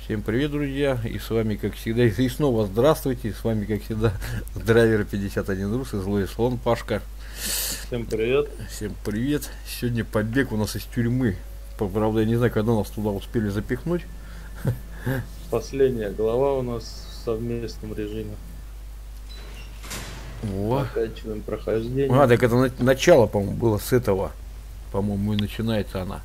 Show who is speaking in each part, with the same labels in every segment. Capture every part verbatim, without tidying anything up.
Speaker 1: Всем привет, друзья, и с вами, как всегда, и снова здравствуйте, с вами, как всегда, Драйвер пятьдесят один Рус и Злой Слон Пашка.
Speaker 2: Всем привет.
Speaker 1: Всем привет. Сегодня побег у нас из тюрьмы. Правда, я не знаю, когда нас туда успели запихнуть.
Speaker 2: Последняя глава у нас в совместном режиме.
Speaker 1: Во.
Speaker 2: Заканчиваем прохождение.
Speaker 1: А, так это на- начало, по-моему, было с этого. По-моему, и начинается она.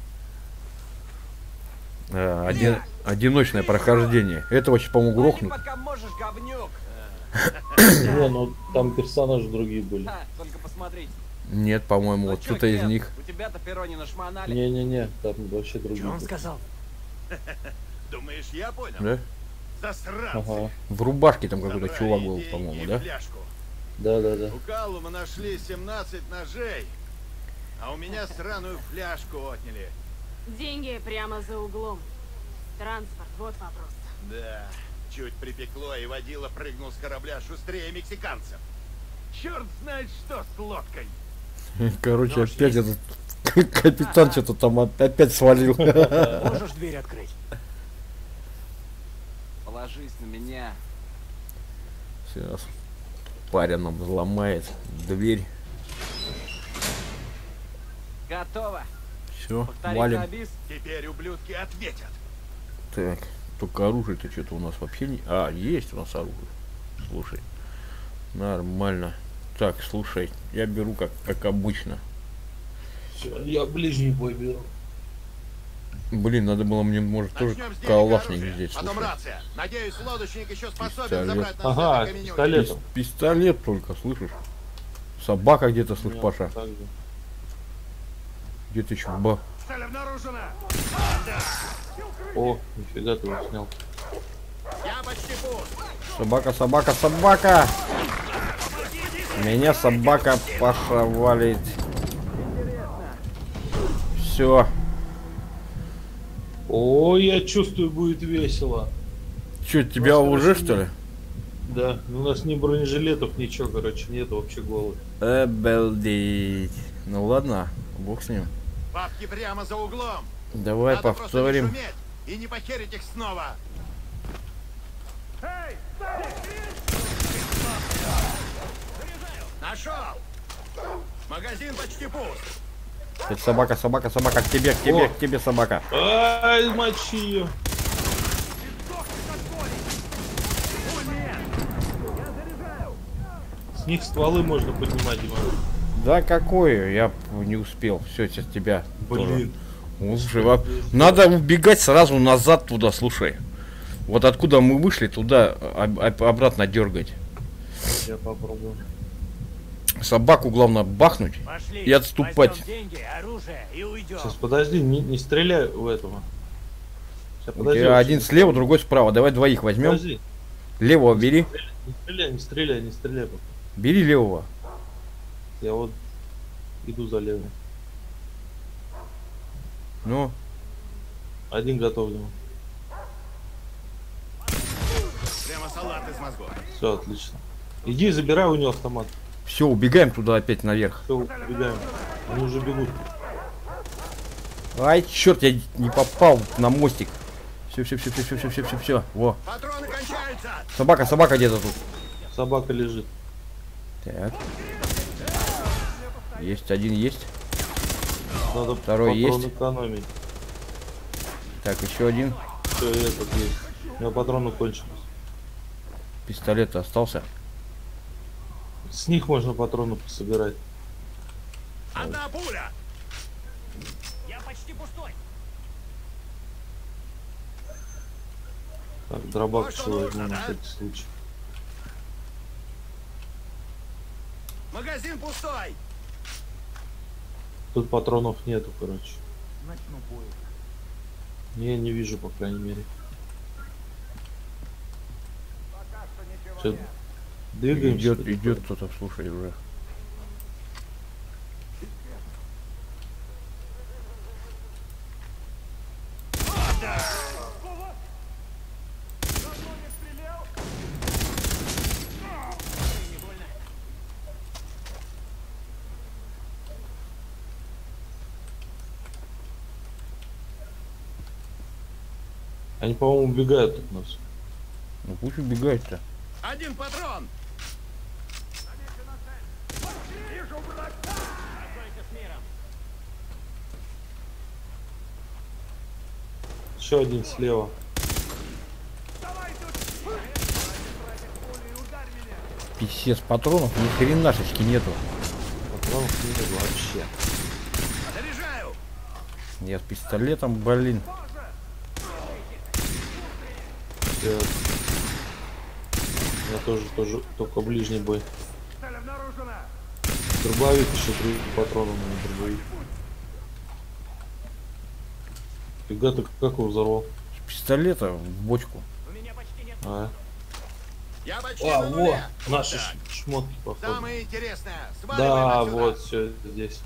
Speaker 1: А, один, одиночное прохождение. Это вообще, по-моему, грохнут.
Speaker 3: Пока можешь, говнюк.
Speaker 2: Не, ну там персонажи другие были.
Speaker 3: Ха, только посмотрите.
Speaker 1: Нет, по-моему,
Speaker 3: Ну
Speaker 1: вот
Speaker 3: чё,
Speaker 1: кто-то из
Speaker 3: Кент,
Speaker 1: них.
Speaker 3: У тебя-то перо не нашмонали.
Speaker 2: Не-не-не, там вообще другие
Speaker 3: Что он
Speaker 2: были.
Speaker 3: сказал?
Speaker 4: Думаешь, я понял?
Speaker 1: Да?
Speaker 4: Засранцы.
Speaker 2: Ага,
Speaker 1: В рубашке там какой-то
Speaker 4: Забрали
Speaker 1: чувак был,
Speaker 4: деньги
Speaker 1: по-моему,
Speaker 4: и
Speaker 1: да?
Speaker 4: фляжку.
Speaker 2: да-да-да.
Speaker 4: У Каллума нашли семнадцать ножей, а у меня сраную фляжку отняли.
Speaker 5: Деньги прямо за углом. Транспорт, вот вопрос.
Speaker 4: Да, чуть припекло, и водила прыгнул с корабля шустрее мексиканцев. Черт знает что с лодкой.
Speaker 1: Короче,
Speaker 3: Нож
Speaker 1: опять
Speaker 3: есть?
Speaker 1: этот капитан что-то там оп- опять свалил.
Speaker 3: Можешь дверь открыть? Положись на меня.
Speaker 1: Сейчас парень нам взломает дверь.
Speaker 3: Готово.
Speaker 1: Все,
Speaker 3: Повтори
Speaker 1: валим.
Speaker 3: Хабис.
Speaker 4: Теперь ублюдки ответят.
Speaker 1: Так, только оружие-то что-то у нас вообще не... А, есть у нас оружие. Слушай, нормально. Так, слушай, я беру как, как обычно.
Speaker 2: Всё, я ближний бой беру.
Speaker 1: Блин, надо было мне, может, тоже
Speaker 4: Начнем с денег и
Speaker 1: калашник
Speaker 4: оружия,
Speaker 1: здесь.
Speaker 4: потом
Speaker 1: слушай.
Speaker 4: рация. Надеюсь, лодочник еще способен
Speaker 1: Пистолет.
Speaker 4: забрать нас
Speaker 2: Ага,
Speaker 4: с этой каменюки.
Speaker 2: пистолет.
Speaker 1: Пис- пистолет только, слышишь? Собака где-то, слышь,
Speaker 2: Нет,
Speaker 1: Паша.
Speaker 2: так же.
Speaker 1: Где-то еще ба.
Speaker 4: Цель обнаружена.
Speaker 2: О, нифига ты его снял.
Speaker 4: Я почти пуст.
Speaker 1: Собака, собака, собака! Меня собака Паша валит. Все.
Speaker 2: О, я чувствую, будет весело.
Speaker 1: Че, тебя
Speaker 2: Просто
Speaker 1: уже,
Speaker 2: очень
Speaker 1: что ли?
Speaker 2: Да, у нас ни бронежилетов, ничего, короче, нет, вообще голых.
Speaker 1: Обалдеть. Ну ладно, бог с ним.
Speaker 4: Бабки прямо за углом.
Speaker 1: Давай
Speaker 4: Надо просто не
Speaker 1: повторим.
Speaker 4: шуметь и не похерить их снова. Нашел. Магазин почти пуст.
Speaker 1: Так, собака, собака, собака, к тебе, к тебе,
Speaker 2: О!
Speaker 1: к тебе, собака.
Speaker 2: Ай, мочи ее. С них стволы можно поднимать, Дима.
Speaker 1: Да какое? Я не успел. Все, сейчас тебя.
Speaker 2: Блин.
Speaker 1: тоже. Слушай, во- надо убегать сразу назад туда, слушай. Вот откуда мы вышли, туда об- об- обратно дергать.
Speaker 2: Я попробую.
Speaker 1: Собаку главное бахнуть.
Speaker 3: Пошли.
Speaker 1: И отступать.
Speaker 3: Возьмем деньги, оружие и уйдем.
Speaker 2: Сейчас, подожди, не, не стреляй в этого. Сейчас,
Speaker 1: У
Speaker 2: подожди.
Speaker 1: тебя
Speaker 2: вообще
Speaker 1: один
Speaker 2: не
Speaker 1: слева, другой справа. Давай двоих возьмем.
Speaker 2: Подожди.
Speaker 1: Левого бери.
Speaker 2: Не стреляй, не стреляй, не стреляй. пока.
Speaker 1: Бери левого.
Speaker 2: Я вот иду за левым.
Speaker 1: Ну,
Speaker 2: Один готов, Дима.
Speaker 4: Прямо салат из мозгов.
Speaker 2: Все, отлично. Иди, забирай у него автомат.
Speaker 1: все, убегаем туда опять наверх.
Speaker 2: Все, убегаем. Они уже бегут.
Speaker 1: Ай, черт, я не попал на мостик. Все, все, все, все, все, все, все, все, все. Во.
Speaker 4: Патроны кончаются.
Speaker 1: Собака, собака где-то тут.
Speaker 2: Собака лежит.
Speaker 1: Так. Есть один, есть.
Speaker 2: Надо
Speaker 1: Второй
Speaker 2: патрон
Speaker 1: есть.
Speaker 2: экономить.
Speaker 1: Так, еще один.
Speaker 2: Все, этот есть. У меня патроны кончились.
Speaker 1: Пистолет остался.
Speaker 2: С них можно патроны пособирать.
Speaker 4: Одна пуля.
Speaker 3: Я почти пустой.
Speaker 2: Так, дробак
Speaker 4: Вот что
Speaker 2: еще возьму
Speaker 4: нужно,
Speaker 2: на
Speaker 4: да?
Speaker 2: всякий случай.
Speaker 4: Магазин пустой.
Speaker 2: Тут патронов нету, короче.
Speaker 3: Начну поиск.
Speaker 2: Не, не вижу, по крайней мере. Всё, двигаемся.
Speaker 1: Идет,
Speaker 2: потихоньку.
Speaker 1: идет кто-то, слушай, уже.
Speaker 2: Они, по-моему, убегают от нас.
Speaker 1: Ну пусть убегает-то.
Speaker 4: Один патрон!
Speaker 2: Еще один слева.
Speaker 1: Писец, патронов ни хренашечки нету.
Speaker 2: Патронов нет вообще.
Speaker 4: Заряжаю!
Speaker 1: Я с пистолетом, блин.
Speaker 2: Я, я тоже, тоже только ближний бой. Дробовик еще три патрона на дробовик. Фига ты как его взорвал?
Speaker 1: С пистолета в бочку.
Speaker 3: У меня почти нет.
Speaker 2: А,
Speaker 4: Я почти
Speaker 2: а
Speaker 4: на
Speaker 2: вот,
Speaker 4: нуле.
Speaker 2: наши
Speaker 4: Так,
Speaker 2: ш- шмотки походу.
Speaker 4: самое интересное. Сваливаем
Speaker 2: Да,
Speaker 4: отсюда.
Speaker 2: вот, все здесь.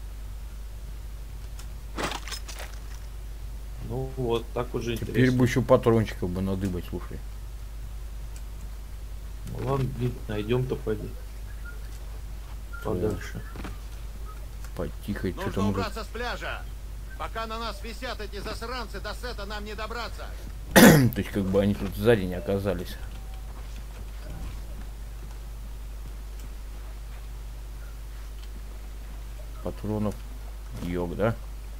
Speaker 2: Ну вот, так уже
Speaker 1: Теперь
Speaker 2: интересно.
Speaker 1: бы еще патрончиков бы надыбать, слушай.
Speaker 2: Ну ладно, блин, найдем-то пойди. Подальше.
Speaker 1: Потихо, что
Speaker 4: Нужно
Speaker 1: там уже.
Speaker 4: убраться с пляжа. Пока на нас висят эти засранцы, до сета нам не добраться.
Speaker 1: То есть как бы они тут сзади не оказались. Патронов йог, да?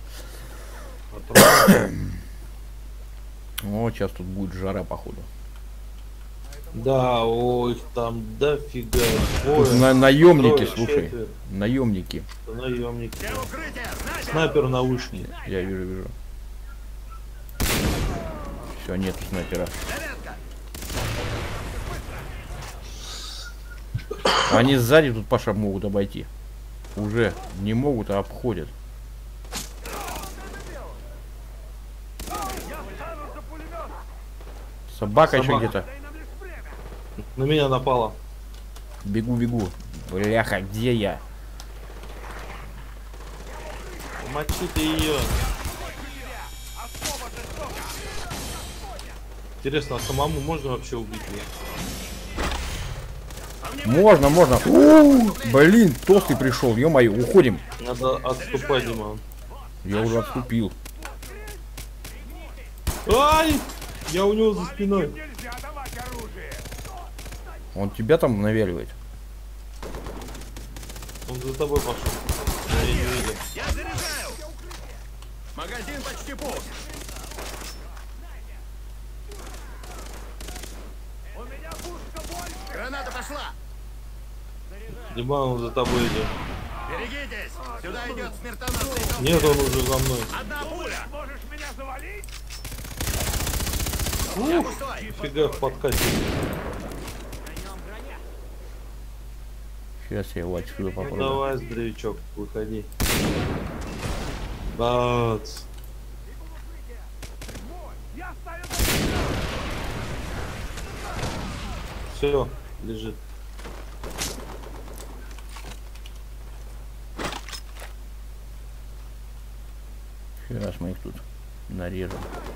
Speaker 2: Патрон.
Speaker 1: О, сейчас тут будет жара, походу.
Speaker 2: Да, ой, их там дофига.
Speaker 1: Тут
Speaker 2: Ой,
Speaker 1: на наемники,
Speaker 2: трое,
Speaker 1: слушай.
Speaker 2: четверо.
Speaker 1: Наемники.
Speaker 2: Наемники.
Speaker 4: Все укрытие, снайпер!
Speaker 2: Снайпер на вышке.
Speaker 1: Я вижу, вижу. Все, нет снайпера.
Speaker 4: Зарядка!
Speaker 1: Они сзади тут, Паша, могут обойти. Уже не могут, а обходят. Собака еще
Speaker 2: Собака.
Speaker 1: где-то.
Speaker 2: На меня напала.
Speaker 1: Бегу, бегу. Бляха, где я?
Speaker 2: Мочи ты ее. Интересно, а самому можно вообще убить ее?
Speaker 1: Можно, можно. У-у-у, блин, толстый пришел, ё-моё, уходим.
Speaker 2: Надо отступать, Дима.
Speaker 1: Я уже отступил.
Speaker 2: Ай! Я у него за спиной.
Speaker 1: Он тебя там навяливает.
Speaker 2: Он за тобой пошел. Я не видел.
Speaker 4: Я заряжаю! Магазин почти пуст. Граната пошла!
Speaker 2: Дима, он за тобой идет.
Speaker 4: Берегитесь! Сюда идет смертоносный дом.
Speaker 2: Нет, он уже за мной.
Speaker 4: Одна пуля!
Speaker 3: Можешь меня завалить?
Speaker 4: Я пустой!
Speaker 2: Фига в подкате.
Speaker 1: Сейчас я его отсюда
Speaker 2: Ну,
Speaker 1: попробую.
Speaker 2: давай, здоровячок, выходи. Бац. Все, лежит.
Speaker 1: Сейчас мы их тут нарежем.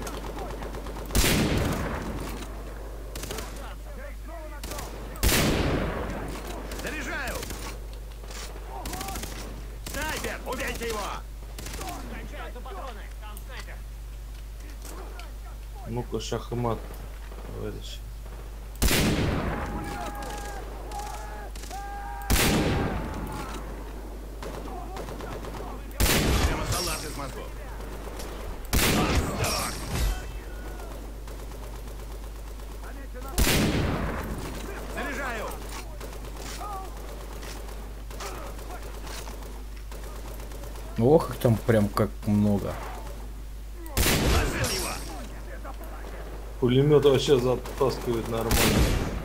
Speaker 4: Заряжаю! Снайпер! Убейте его!
Speaker 3: Кончаются патроны. Там снайпер.
Speaker 2: Ну-ка, шах и мат, товарищ.
Speaker 4: Прямо салат из мозгов. Заряжаю!
Speaker 1: Ох, их там прям как много.
Speaker 4: Уложил его!
Speaker 2: Пулемет вообще затаскивает нормально.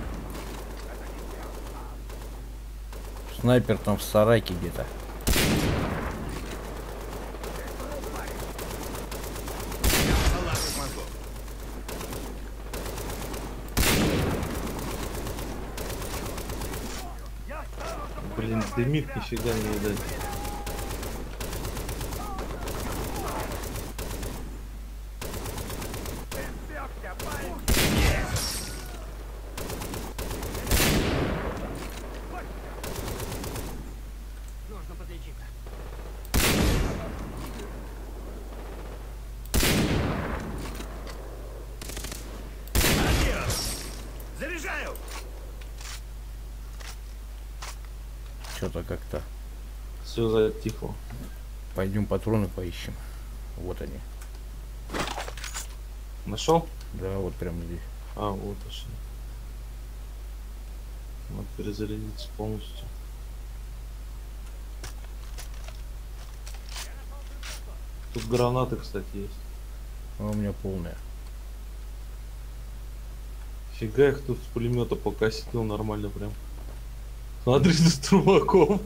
Speaker 1: Снайпер там в сарайке где-то.
Speaker 4: Салат из мозгов.
Speaker 2: Блин, дымит нифига не видать.
Speaker 3: Нужно подлечиться.
Speaker 1: что-то как-то.
Speaker 2: Все затихло.
Speaker 1: Пойдем патроны поищем. Вот они.
Speaker 2: Нашел?
Speaker 1: Да, вот прямо здесь.
Speaker 2: А, вот ошли. Надо перезарядиться полностью. Тут гранаты, кстати, есть.
Speaker 1: А у меня полная.
Speaker 2: Фига их тут с пулемета покосил нормально прям. Смотри, за струмаком.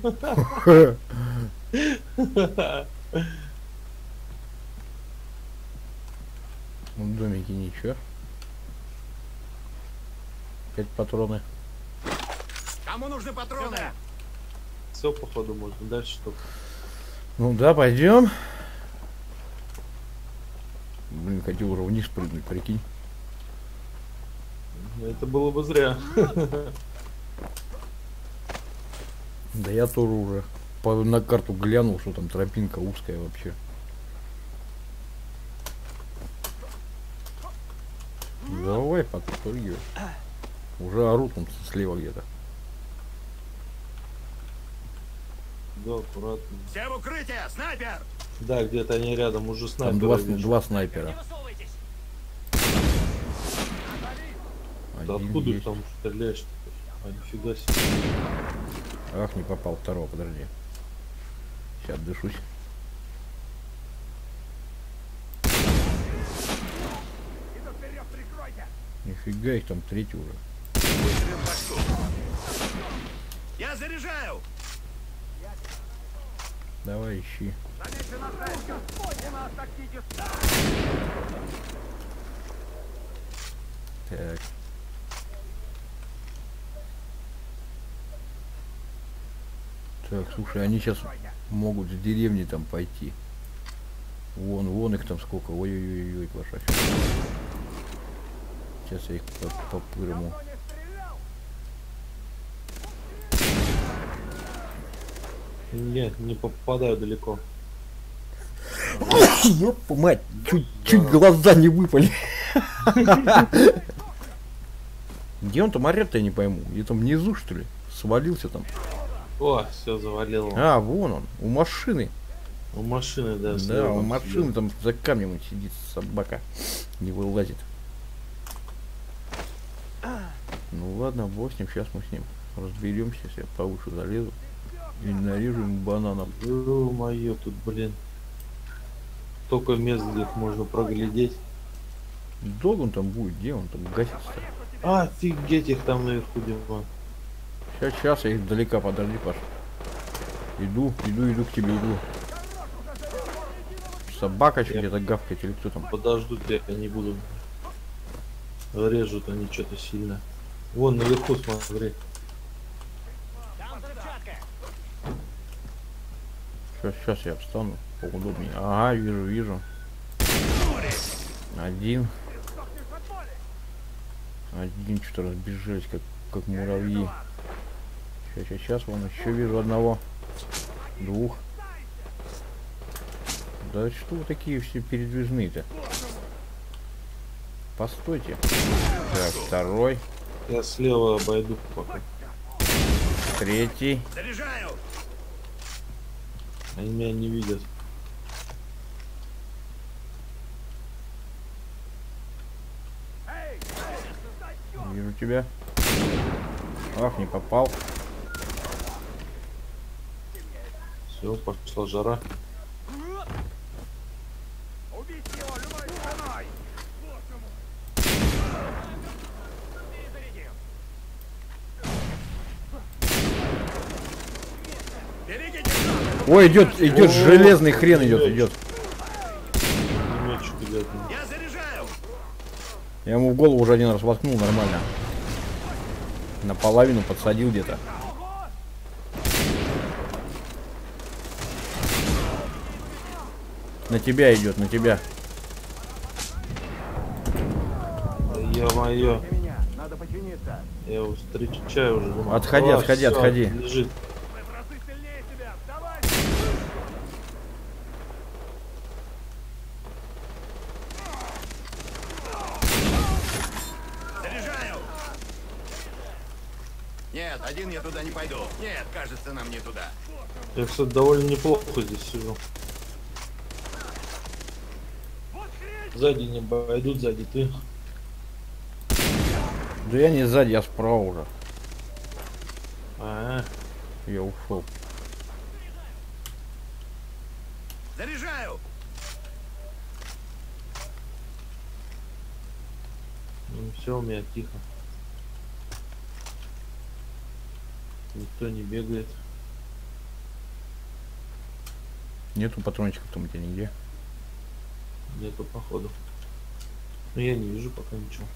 Speaker 1: В домике ничего. Опять патроны.
Speaker 4: Кому нужны патроны?
Speaker 2: Все, походу, можно. Дальше что?
Speaker 1: Ну да, пойдем. Блин, хотел уже вниз прыгнуть, прикинь.
Speaker 2: Это было бы зря.
Speaker 1: Да я тоже уже по- на карту глянул, что там тропинка узкая вообще. Давай подпрыгивай. Уже орут там слева где-то.
Speaker 2: Да, аккуратно.
Speaker 4: Все в укрытие! Снайпер!
Speaker 2: Да, где-то они рядом, уже
Speaker 1: Там
Speaker 2: снайперы
Speaker 1: два,
Speaker 2: вижу.
Speaker 1: два
Speaker 3: Не
Speaker 1: снайпера.
Speaker 3: высовывайтесь.
Speaker 2: Да
Speaker 1: Один
Speaker 2: откуда
Speaker 1: есть.
Speaker 2: там стреляешь? А, нифига себе.
Speaker 1: Ах, не попал второго, подожди. Сейчас дышусь.
Speaker 3: Иду вперед, прикройте.
Speaker 1: Нифига их там третий уже.
Speaker 4: Выстрел в башку. Я заряжаю!
Speaker 1: Давай ищи.
Speaker 3: Замечена цель. У нас тактический.
Speaker 1: Так. Так, слушай, они сейчас могут в деревни там пойти. Вон, вон их там сколько. Ой-ой-ой, Паша. Сейчас я их по, по пырому.
Speaker 3: Кто не стрелял?
Speaker 2: Нет, не попадаю далеко.
Speaker 1: Ёпа мать, чуть, чуть глаза не выпали. Где он там орет-то, я не пойму. Где там внизу, что ли? Свалился там.
Speaker 2: О, все завалило.
Speaker 1: А, вон он, у машины.
Speaker 2: У машины, да.
Speaker 1: Да,
Speaker 2: слева
Speaker 1: у
Speaker 2: он
Speaker 1: машины
Speaker 2: сидит.
Speaker 1: там за камнем он сидит, собака. Не вылазит. Ну ладно, бог с ним, сейчас мы с ним разберемся, если я повыше залезу. И нарежу ему бананов.
Speaker 2: Ё-моё, тут, блин. Только мест, где их можно проглядеть.
Speaker 1: Долго он там будет, где он там гасится-то?
Speaker 2: Офигеть, их там наверху, Дима.
Speaker 1: Сейчас, сейчас, я издалека, подожди, Паш. Иду, иду, иду к тебе, иду. Собака что
Speaker 2: Я-
Speaker 1: где-то гавкает или кто там?
Speaker 2: Подождут, я не буду. Режут они что-то сильно. Вон наверху, смотри.
Speaker 3: Там взрывчатка.
Speaker 1: Сейчас, сейчас я встану поудобнее. Ага, вижу, вижу. Один. Один что-то разбежались, как, как муравьи. Сейчас, сейчас, сейчас, вон еще вижу одного. Двух. Да что вы такие все передвижные-то? Постойте. Так, второй,
Speaker 2: Я слева обойду пока.
Speaker 1: третий.
Speaker 4: Заряжаю!
Speaker 2: Они меня не видят.
Speaker 1: Вижу тебя. Ах, не попал.
Speaker 2: Все, пошла жара.
Speaker 3: Убить его любой ценой. Перезарядил.
Speaker 4: Берегите!
Speaker 1: Ой, идет, идет
Speaker 2: О,
Speaker 1: железный хрен идет,
Speaker 2: блядь.
Speaker 1: идет.
Speaker 2: Пулеметчик идет.
Speaker 4: Я заряжаю!
Speaker 1: Я ему в голову уже один раз воткнул нормально. Наполовину подсадил где-то. На тебя идет, на тебя.
Speaker 2: Ё-моё.
Speaker 3: Меня. Надо починиться.
Speaker 2: Я его встречаю уже. думаю.
Speaker 1: Отходи,
Speaker 2: А,
Speaker 1: отходи,
Speaker 2: всё,
Speaker 1: отходи.
Speaker 2: Лежит.
Speaker 3: Мы в разы сильнее тебя. Давай.
Speaker 4: Заряжаю! Нет, один я туда не пойду. Нет, кажется, нам не туда.
Speaker 2: Я, кстати, довольно неплохо здесь сижу. Сзади не пойдут, сзади ты.
Speaker 1: Да я не сзади, я справа уже.
Speaker 2: А,
Speaker 1: Я ушел.
Speaker 4: Заряжаю!
Speaker 2: ну все, у меня тихо. Никто не бегает.
Speaker 1: Нету патрончиков там у тебя нигде.
Speaker 2: Нету походу. Но я не вижу пока ничего.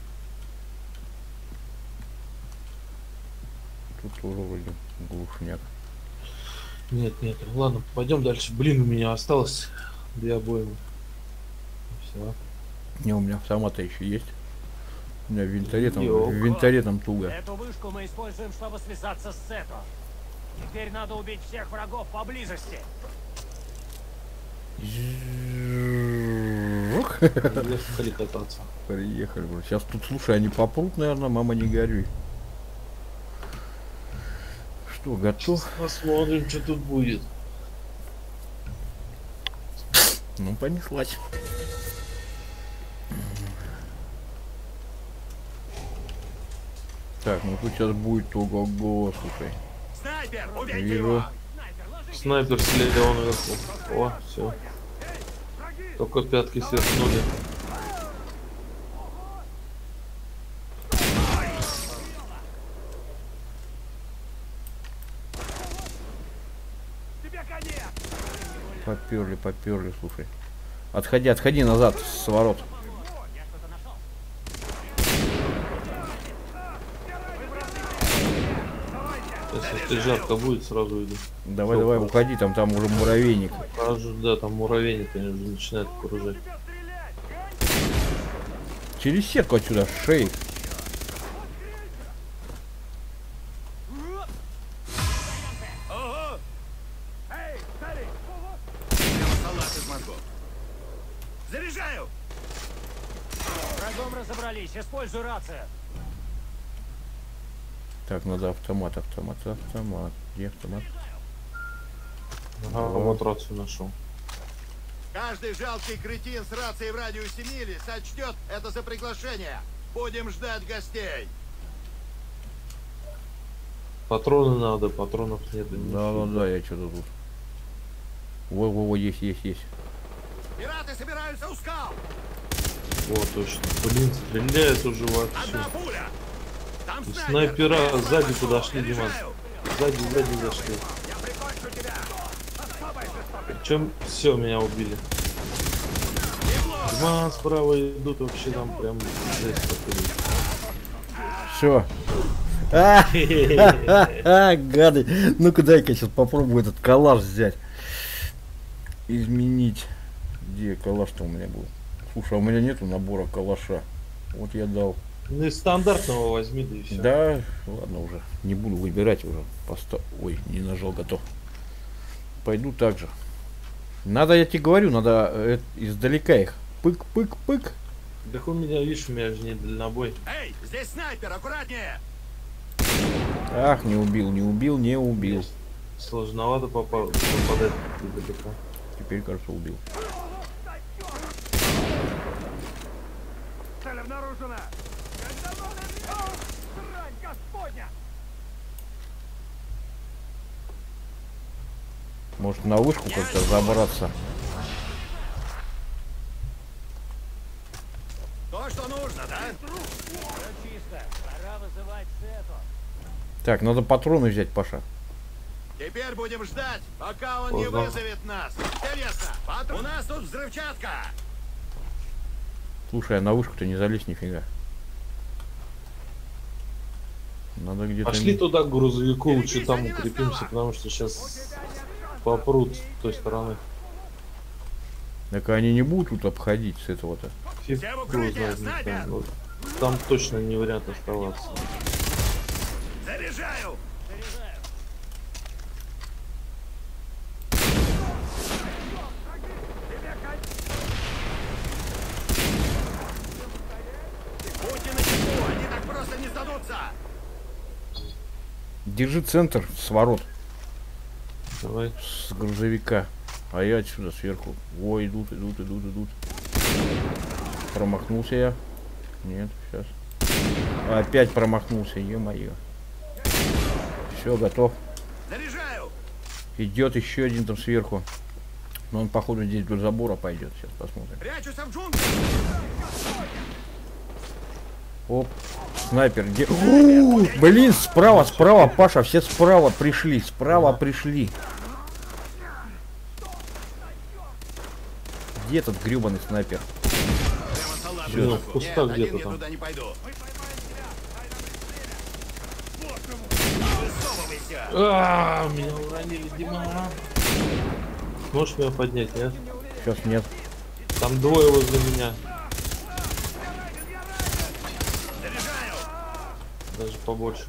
Speaker 1: Тут тоже вроде глушняк.
Speaker 2: Нет, нет. Ладно, пойдем дальше. Блин, у меня осталось две обоймы. Все.
Speaker 1: Не, у меня автомата еще есть. У меня в винтаре там,
Speaker 2: Ёк.
Speaker 1: в винтаре там туго.
Speaker 3: Эту вышку мы используем, чтобы связаться с Сето. Теперь надо убить всех врагов поблизости.
Speaker 2: Приехали кататься.
Speaker 1: Приехали. Сейчас тут, слушай, они попрут, наверное, мама не горюй. Что, готов?
Speaker 2: Посмотрим, что тут будет.
Speaker 1: Ну, понеслась. Так, ну тут сейчас будет ого-го, слушай.
Speaker 4: Снайпер, убейте
Speaker 1: Вижу.
Speaker 4: его!
Speaker 2: Снайпер слева наверху. О, все. Только пятки сверкнули.
Speaker 3: Тебе конец!
Speaker 1: Поперли, поперли, слушай. Отходи, отходи назад с ворот.
Speaker 2: Если жарко будет, сразу иду.
Speaker 1: Давай,
Speaker 2: Всё,
Speaker 1: давай,
Speaker 2: хорошо.
Speaker 1: уходи, там, там уже муравейник.
Speaker 2: Кажу, да, там муравейник, они уже начинают окружать.
Speaker 1: Через сетку отсюда, с шеи.
Speaker 4: Ого!
Speaker 3: Эй, старик!
Speaker 4: Прямо салат из мозгов. Заряжаю!
Speaker 3: Врагом разобрались, используй рацию.
Speaker 1: Так, надо автомат, автомат, автомат. Где автомат?
Speaker 2: Ага, вот рацию нашел.
Speaker 4: Каждый жалкий кретин с рацией в радиусе мили сочтет это за приглашение. Будем ждать гостей.
Speaker 2: Патроны надо, патронов нет.
Speaker 1: Да, да, да, я что-то тут. Во-во-во, есть, есть, есть.
Speaker 4: Пираты собираются у скал.
Speaker 2: Вот, точно. Блин, стреляет уже вообще.
Speaker 4: Одна пуля. Там снайпер.
Speaker 2: Снайпера
Speaker 4: Убейте
Speaker 2: сзади
Speaker 4: его.
Speaker 2: подошли, Димас.
Speaker 4: Заряжаю.
Speaker 2: Сзади, сзади зашли.
Speaker 3: Я прикончу тебя! Особая жестокость!
Speaker 2: Причем все, меня убили. Два справа идут вообще там прям жесть такой.
Speaker 1: Все. А, гады. Ну-ка дай-ка сейчас попробую этот калаш взять. Изменить. Где калаш-то у меня был? Слушай, а у меня нету набора калаша. Вот я дал.
Speaker 2: Ну из стандартного возьми, да и все.
Speaker 1: Да, ладно уже. Не буду выбирать уже. Поста... Ой, не нажал, готов. Пойду так же. Надо, я тебе говорю, надо э, издалека их. Пык-пык-пык.
Speaker 2: Так у меня, видишь, у меня же не дальнобой.
Speaker 4: Эй, здесь снайпер, аккуратнее.
Speaker 1: Ах, не убил, не убил, не убил.
Speaker 2: Сложновато попал, попадать далеко.
Speaker 1: Теперь, кажется, убил.
Speaker 3: Цель обнаружена! Срань господня!
Speaker 1: Может, на вышку как-то забраться.
Speaker 4: То, что нужно, да?
Speaker 3: Все чисто. Пора вызывать Сето.
Speaker 1: Так, надо патроны взять, Паша.
Speaker 4: Теперь будем ждать, пока он не
Speaker 2: Поздно.
Speaker 4: вызовет нас. Интересно, патрон- у нас тут взрывчатка.
Speaker 1: Слушай, а на вышку-то не залезть нифига. Надо где-то...
Speaker 2: Пошли туда к грузовику, лучше там укрепимся, потому что сейчас попрут с той стороны.
Speaker 1: Так они не будут тут обходить с этого-то.
Speaker 2: Фиг
Speaker 4: Все в
Speaker 2: его
Speaker 4: укрытие,
Speaker 2: знает, не
Speaker 4: снайпер!
Speaker 2: знаю. Вот там точно не вариант оставаться.
Speaker 4: Заряжаю!
Speaker 3: Заряжаю.
Speaker 4: Будьте начеку, они так просто не сдадутся.
Speaker 1: Держи центр с ворот.
Speaker 2: Давай.
Speaker 1: С грузовика. А я отсюда сверху. Ой, идут, идут, идут, идут. Промахнулся я. Нет, сейчас. Опять промахнулся, е-мое. Все, готов.
Speaker 4: Заряжаю!
Speaker 1: Идет еще один там сверху. Но он, походу, здесь вдоль забора пойдет. Сейчас посмотрим.
Speaker 4: Прячусь в джунглях!
Speaker 1: Оп. Снайпер. Где? У-у-у, блин, справа, справа, Паша, все справа пришли. Справа пришли. Где этот гребаный снайпер?
Speaker 2: Блин, в кустах
Speaker 4: Нет,
Speaker 2: где-то
Speaker 4: один я
Speaker 2: там.
Speaker 4: туда не пойду. Высовывайся!
Speaker 2: А, меня уронили, Дима. Можешь меня поднять, нет?
Speaker 1: Сейчас нет.
Speaker 2: Там двое возле меня.
Speaker 4: Заряжаю!
Speaker 2: Даже побольше.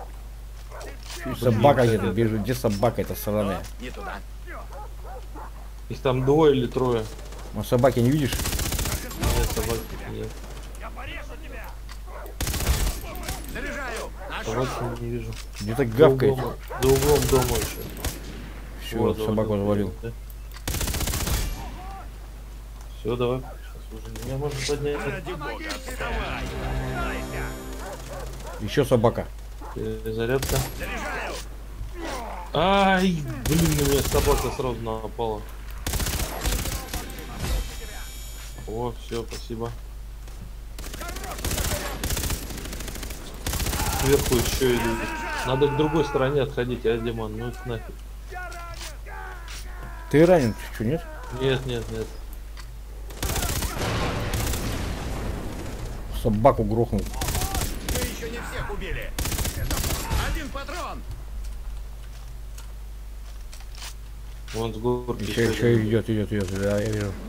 Speaker 1: Собака где-то бежит. Где собака эта сраная?
Speaker 4: Не туда.
Speaker 2: Их там двое или трое.
Speaker 1: А собаки не видишь?
Speaker 2: Нет, собаки нет.
Speaker 4: Заряжаю! Нашел!
Speaker 2: Собаки не вижу.
Speaker 1: Где-то
Speaker 2: За
Speaker 1: гавкает.
Speaker 2: углом, за углом дома еще.
Speaker 1: Все, собаку завалил.
Speaker 2: Все, давай. Сейчас уже меня можно поднять.
Speaker 4: Ради бога, вставай!
Speaker 1: Еще собака.
Speaker 2: Зарядка.
Speaker 4: Заряжаю!
Speaker 2: Ай, блин, на меня собака сразу напала. О, все, спасибо. Сверху еще идут. Надо к другой стороне отходить, а, Диман, ну это нафиг.
Speaker 1: Ты ранен? Что, нет?
Speaker 2: Нет, нет, нет.
Speaker 1: Собаку грохнул.
Speaker 4: Мы еще не всех убили! Один патрон!
Speaker 2: Вон с горки.
Speaker 1: Еще, еще идет, идет, идет. Да, я вижу.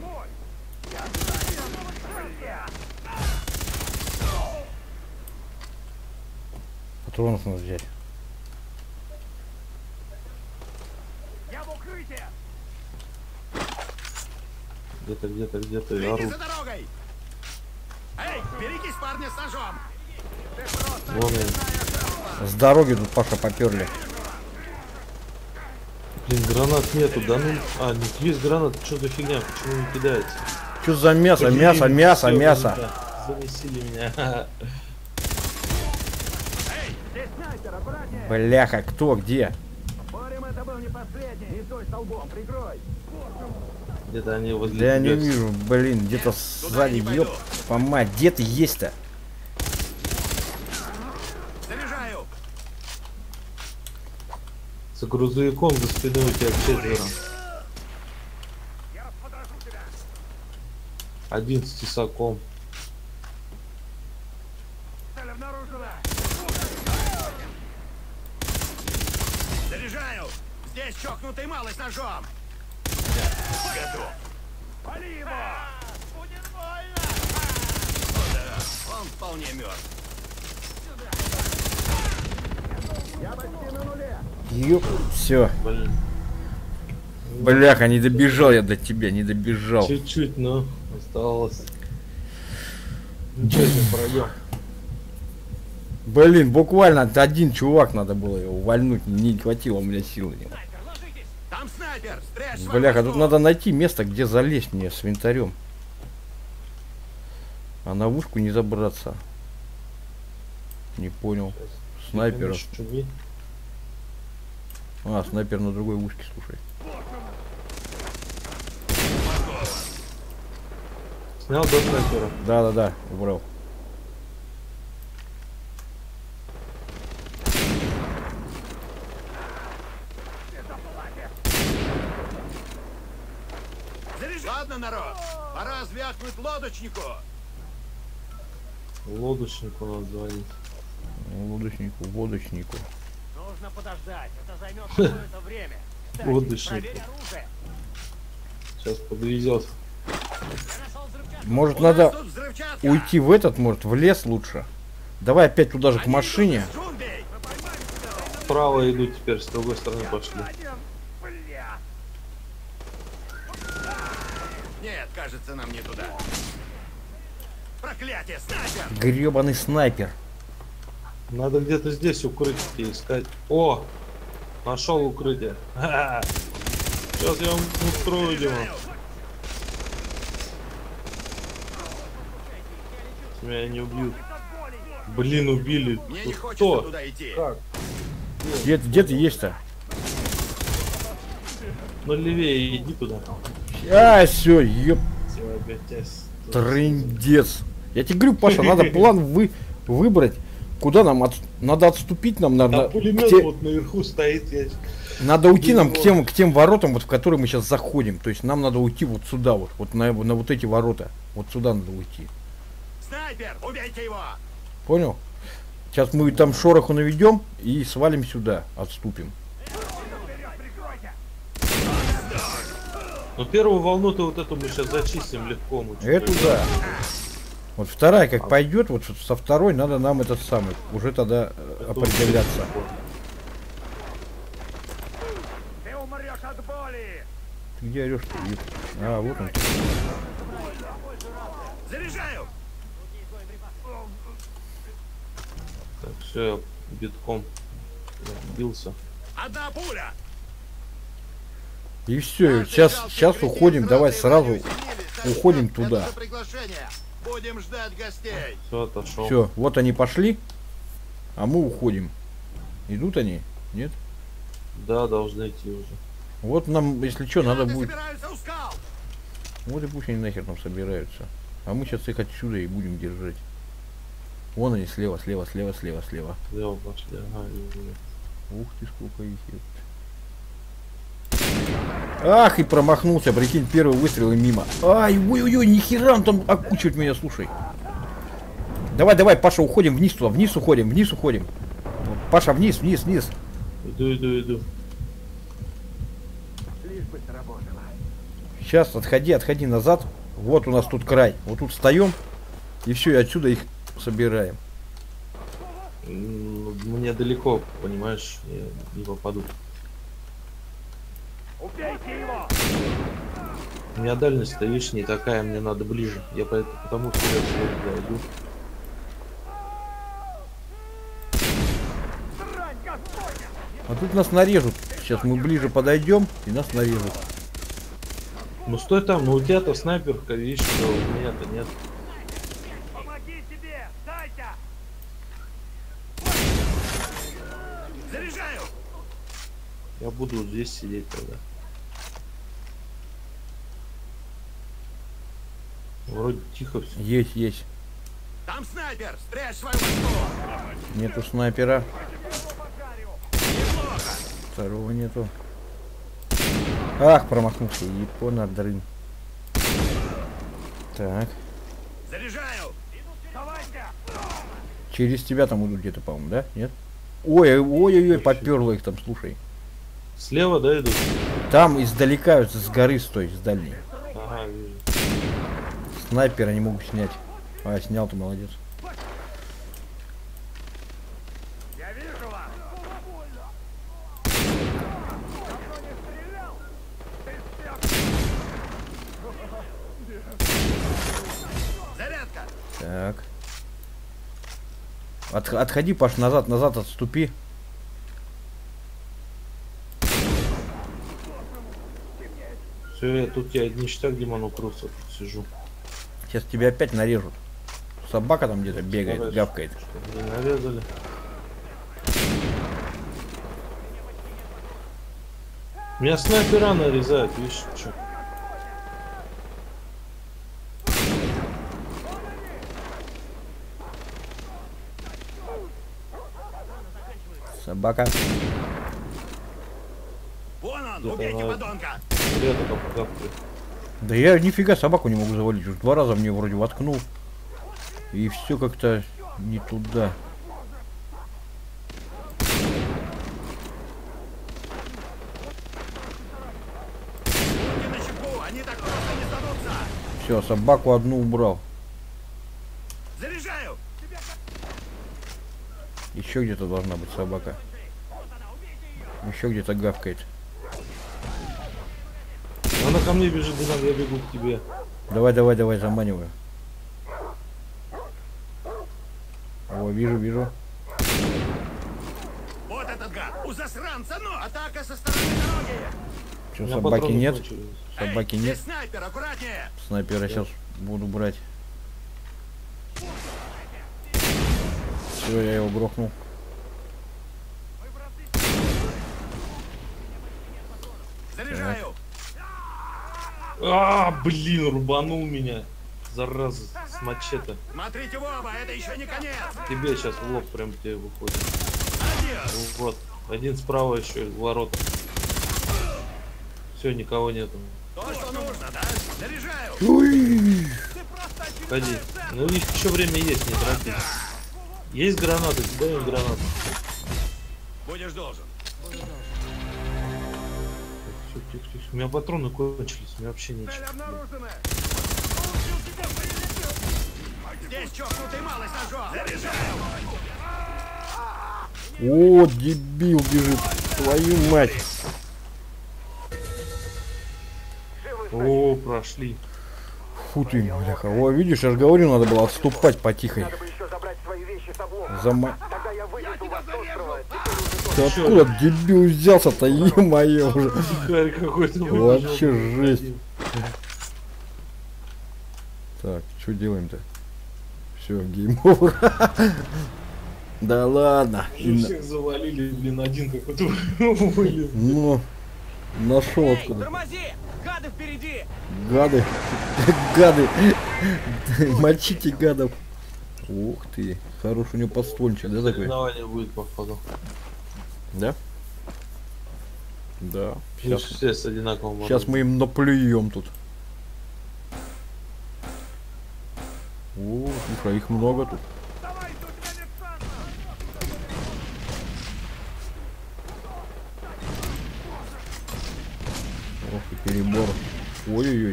Speaker 1: Патронов надо взять.
Speaker 3: Я в укрытии!
Speaker 2: Где-то, где-то, где-то
Speaker 4: Следи
Speaker 2: орут.
Speaker 4: за дорогой! Эй, берегись, парня, с ножом!
Speaker 2: Вон они.
Speaker 1: С дороги тут, Паша, поперли.
Speaker 2: Блин, гранат нету, да ну. А, нет, есть гранат, что за фигня, почему не кидается?
Speaker 1: Что за мясо,
Speaker 2: Блин,
Speaker 1: мясо, мясо,
Speaker 2: всё,
Speaker 1: мясо?
Speaker 2: блин, да, Замесили меня.
Speaker 3: Здесь снайпер, аккуратнее!
Speaker 1: Бляха, кто, где?
Speaker 3: Спорим, это был не последний. Не стой столбом, прикрой!
Speaker 2: Где-то они возле
Speaker 1: Да я не
Speaker 2: тебя.
Speaker 1: вижу, блин, где-то сзади,
Speaker 4: не пойду.
Speaker 1: ёп, помать, где ты есть-то?
Speaker 4: Заряжаю!
Speaker 2: За грузовиком за спиной у тебя четверо.
Speaker 3: Я подожду тебя!
Speaker 2: Один с тесаком.
Speaker 3: Цель обнаружена!
Speaker 4: Заряжаю! Здесь чокнутый малый с ножом! Готов!
Speaker 3: Пали его!
Speaker 4: Будет больно! Ну да, он вполне мертв.
Speaker 3: Я почти на нуле!
Speaker 1: Ёп, все,
Speaker 2: Блин.
Speaker 1: бляха, не добежал я до тебя, не добежал.
Speaker 2: Чуть-чуть, но осталось. Ничего себе, пройдем.
Speaker 1: Блин, буквально один чувак надо было его вальнуть, не хватило у меня силы.
Speaker 3: Снайпер, ложитесь!
Speaker 4: Там снайпер! Стрясь в
Speaker 1: Бляха, тут
Speaker 4: воздух!
Speaker 1: надо найти место, где залезть мне с винтарем. А на вышку не забраться. Не понял. Снайпера.
Speaker 2: Шуми.
Speaker 1: А, снайпер на другой вышке, слушай.
Speaker 2: Снял до снайпера.
Speaker 1: Да-да-да, убрал.
Speaker 4: Заряжай! Ладно, народ, пора звякнуть лодочнику!
Speaker 2: Лодочнику надо звонить.
Speaker 1: Лодочнику, водочнику.
Speaker 3: Нужно подождать, это займет какое-то время. Кстати,
Speaker 2: Лодочник.
Speaker 3: проверь оружие.
Speaker 2: Сейчас подвезет.
Speaker 3: Я нашел взрывчатку.
Speaker 1: Может,
Speaker 4: У нас
Speaker 1: надо
Speaker 4: тут взрывчатка!
Speaker 1: уйти в этот, может, в лес лучше. Давай опять туда же к
Speaker 4: Они
Speaker 1: машине.
Speaker 4: идут из джунглей!
Speaker 2: Вправо идут теперь, с другой стороны пошли.
Speaker 3: Один, бля!
Speaker 4: Нет, кажется, нам не туда. Проклятие, снайпер!
Speaker 1: Гребаный снайпер.
Speaker 2: Надо где-то здесь укрытие искать. О! Нашел укрытие. Сейчас я вам устрою, Дима. Меня не убьют. Блин, убили.
Speaker 4: Мне не
Speaker 2: Тут
Speaker 4: хочется
Speaker 2: кто?
Speaker 4: туда идти.
Speaker 2: Как?
Speaker 1: Где, где ты есть-то?
Speaker 2: Ну левее иди туда.
Speaker 1: А, все, ёп,
Speaker 2: Всё, опять тебя с-
Speaker 1: трындец. Я тебе говорю, Паша, надо план вы, выбрать. Куда нам от, надо отступить нам,
Speaker 2: Там
Speaker 1: наверное.
Speaker 2: пулемет
Speaker 1: те-
Speaker 2: вот наверху стоит. Я...
Speaker 1: Надо уйти нам к
Speaker 2: его.
Speaker 1: тем, к тем воротам, вот в которые мы сейчас заходим. То есть нам надо уйти вот сюда вот, вот на, на вот эти ворота. Вот сюда надо уйти.
Speaker 4: Снайпер, убейте его!
Speaker 1: Понял? Сейчас мы там шороху наведем и свалим сюда, отступим.
Speaker 2: Ну первую волну-то вот эту мы сейчас зачистим легко. Мы
Speaker 1: Эту
Speaker 2: чё-то-
Speaker 1: да. Вот вторая как пойдет, вот со второй надо нам этот самый, уже тогда э,
Speaker 2: Это
Speaker 1: определяться.
Speaker 3: Ты умрешь от боли!
Speaker 1: Ты где орешь? А, вот он.
Speaker 4: Заряжаю!
Speaker 2: Так, все, я битком бился.
Speaker 4: Одна пуля!
Speaker 1: И все,
Speaker 4: Каждый
Speaker 1: сейчас,
Speaker 4: жалкий
Speaker 1: сейчас
Speaker 4: кретин
Speaker 1: уходим, давай
Speaker 4: взрослый
Speaker 1: сразу
Speaker 4: войны усилились. Так
Speaker 1: уходим
Speaker 4: что
Speaker 1: туда.
Speaker 4: это за приглашение? Будем ждать гостей.
Speaker 2: Все, отошел.
Speaker 1: Все, вот они пошли, а мы уходим. Идут они? Нет?
Speaker 2: Да, должны идти уже.
Speaker 1: Вот нам, если что, надо
Speaker 4: Пираты
Speaker 1: будет.
Speaker 4: собираются у скал.
Speaker 1: Вот и пусть они нахер там собираются. А мы сейчас их отсюда и будем держать. Вон они слева, слева, слева, слева, слева.
Speaker 2: Лево пошли. Ага, вижу.
Speaker 1: Ух ты, сколько их. ёпт. Ах, и промахнулся, прикинь, первый выстрел и мимо. Ай, ой-ой-ой, нихера он там окучивает меня, слушай. Давай, давай, Паша, уходим вниз туда, вниз уходим, вниз уходим. Вот, Паша, вниз, вниз, вниз.
Speaker 2: Иду, иду, иду.
Speaker 1: Сейчас, отходи, отходи назад. Вот у нас тут край. Вот тут встаем. И все, и отсюда их собираем.
Speaker 2: М, Мне далеко, понимаешь, я не попаду.
Speaker 3: Убейте его!
Speaker 2: У меня дальность-то, видишь, не такая, мне надо ближе. Я поэтому потому вперед туда иду.
Speaker 1: А тут нас нарежут. Сейчас мы ближе подойдем, и нас нарежут.
Speaker 2: Ну стой там, ну у тебя-то снайперка, видишь, что у меня-то нет.
Speaker 3: Помоги себе! Дайте!
Speaker 4: Заряжаю!
Speaker 2: Я буду вот здесь сидеть тогда. Вроде тихо все.
Speaker 1: Есть, есть.
Speaker 4: Там снайпер! Спрячь свою башку!
Speaker 1: Нету снайпера.
Speaker 4: Неплохо!
Speaker 1: Второго нету. Ах, промахнулся. Япона дрын. Так.
Speaker 4: Заряжаю!
Speaker 3: Давайте!
Speaker 1: Через тебя там идут где-то, по-моему, да? Нет? Ой, ой-ой-ой, поперло их там, слушай.
Speaker 2: Слева, да, идут?
Speaker 1: Там издалека, с горы стой, с дальней.
Speaker 2: Ага, вижу.
Speaker 1: Снайпера не могу снять. А, снял, ты молодец.
Speaker 3: Я вижу вас!
Speaker 4: Зарядка!
Speaker 1: Так. От, отходи, Паш, назад, назад отступи.
Speaker 2: Все, я тут я ништяк, Димон, укрылся, тут сижу.
Speaker 1: Сейчас тебя опять нарежут. Собака там где-то бегает,
Speaker 2: Стараюсь,
Speaker 1: гавкает.
Speaker 2: чтобы не нарезали. Меня снайпера нарезают, видишь, что?
Speaker 1: Собака.
Speaker 4: Вон он!
Speaker 2: Где-то
Speaker 4: Убейте
Speaker 2: она-
Speaker 4: подонка!
Speaker 2: Где-то там гавкает.
Speaker 1: Да я нифига собаку не могу завалить. Уж два раза мне вроде воткнул. И все как-то не туда.
Speaker 4: Будьте начеку! Они так просто не сдадутся!
Speaker 1: Все, собаку одну убрал.
Speaker 4: Заряжаю!
Speaker 1: Еще где-то должна быть собака. Еще где-то гавкает.
Speaker 2: Она ко мне бежит, Динам, я бегу к тебе.
Speaker 1: Давай, давай, давай, заманиваю. О, вижу, вижу.
Speaker 4: гад! У засранца, но! Атака со стороны дороги!
Speaker 1: Что,
Speaker 2: У меня
Speaker 1: собаки
Speaker 2: патроны
Speaker 1: нет?
Speaker 2: кончились.
Speaker 1: Собаки
Speaker 4: Эй,
Speaker 1: нет.
Speaker 4: здесь снайпер, аккуратнее!
Speaker 1: Снайпера сейчас буду брать. Все, я его грохнул.
Speaker 4: Заряжаю!
Speaker 2: А, блин, рубанул меня. Зараза, с мачете.
Speaker 4: Смотрите в оба, это еще не конец!
Speaker 2: Тебе сейчас в лоб прям тебе выходит.
Speaker 4: Адьос!
Speaker 2: Вот, один справа еще из ворота. Все, никого нету.
Speaker 4: То, что нужно, да? Заряжаю!
Speaker 1: Ой.
Speaker 2: Ходи. Ну, у них еще время есть, не торопись. Есть гранаты, дай им гранаты.
Speaker 4: Будешь должен.
Speaker 2: Все, тихо, тихо. У меня патроны кончились, у меня вообще
Speaker 4: Цель
Speaker 2: нечего.
Speaker 4: обнаружена! Здесь чокнутый малый с ножом! Заряжаю!
Speaker 1: О, дебил бежит. Твою мать.
Speaker 2: О, прошли.
Speaker 1: Фу ты, бляха. О, видишь, я же говорю, надо было отступать потихоньку.
Speaker 6: Надо бы еще забрать свои вещи с облома.
Speaker 1: Зама...
Speaker 6: Тогда я вынесу вас с острова.
Speaker 1: Ты откуда дебил взялся-то, е-мое уже.
Speaker 2: Харь какой-то
Speaker 1: Вообще
Speaker 2: выбежал.
Speaker 1: жесть. Так, что делаем-то? Все, гейм овер. Да ладно.
Speaker 2: Уже всех завалили, блин, один какой-то вылез.
Speaker 1: Ну, нашел
Speaker 3: Эй,
Speaker 1: откуда.
Speaker 3: тормози! Гады впереди!
Speaker 1: Гады. Гады. Мочите гадов. Ух ты. Хороший у него подствольничек, да, такой?
Speaker 2: Соревнование будет, походу.
Speaker 1: Да? Да.
Speaker 2: Сейчас
Speaker 1: Сейчас,
Speaker 2: все с одинаковым
Speaker 1: сейчас мы им наплюем тут. О, слушай, а их много тут. Ох, и перебор. Ой-ой-ой.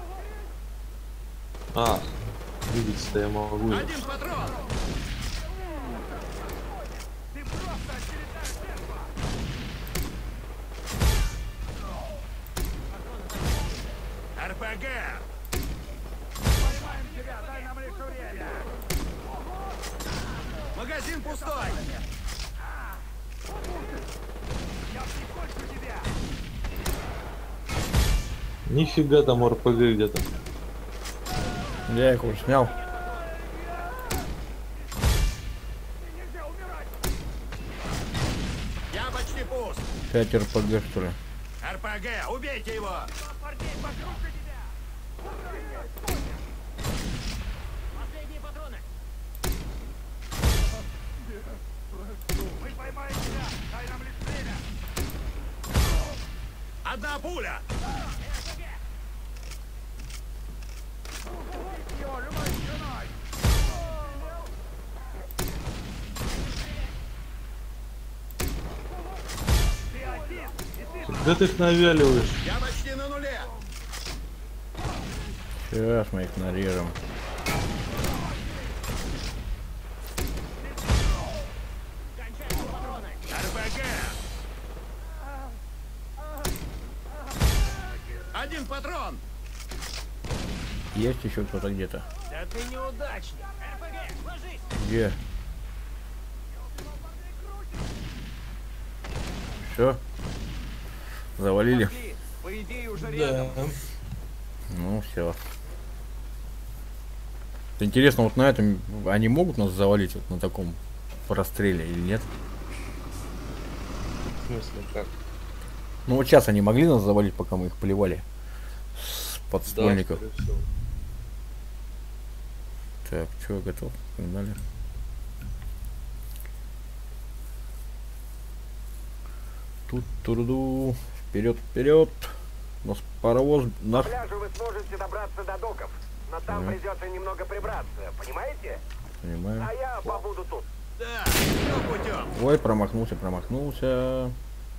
Speaker 2: А, двигаться-то я могу.
Speaker 4: Один патрон! эр пэ гэ! Магазин пустой!
Speaker 2: Нифига там эр пэ гэ где-то.
Speaker 1: Я их уже снял.
Speaker 4: Я почти пуст!
Speaker 1: пять эр пэ гэ, что ли?
Speaker 4: эр пэ гэ, убейте его!
Speaker 3: Последние патроны!
Speaker 4: Одна пуля!
Speaker 2: Да ты их навяливаешь.
Speaker 4: Я почти на нуле!
Speaker 1: Сейчас мы их нарежем.
Speaker 4: эр пэ гэ! Один патрон!
Speaker 1: Есть еще кто-то где-то.
Speaker 3: Да ты неудачник! эр пэ гэ, ложись!
Speaker 1: Где? Все? Завалили?
Speaker 3: Пошли, по идее уже
Speaker 2: Да.
Speaker 3: рядом.
Speaker 1: Ну все. Интересно, вот на этом они могут нас завалить вот на таком простреле или нет?
Speaker 2: В смысле, как?
Speaker 1: Ну вот сейчас они могли нас завалить, пока мы их поливали с подствольников.
Speaker 2: Да, скорее всего.
Speaker 1: Так, что, я готов? Погнали. Тут туруду, вперед, вперед. У нас паровоз,
Speaker 6: На
Speaker 1: наш.
Speaker 6: пляже вы сможете добраться до доков, но там
Speaker 1: Ага.
Speaker 6: придется немного прибраться, понимаете?
Speaker 1: Понимаю.
Speaker 6: А я побуду тут.
Speaker 4: Да, все путем!
Speaker 1: Ой, промахнулся, промахнулся.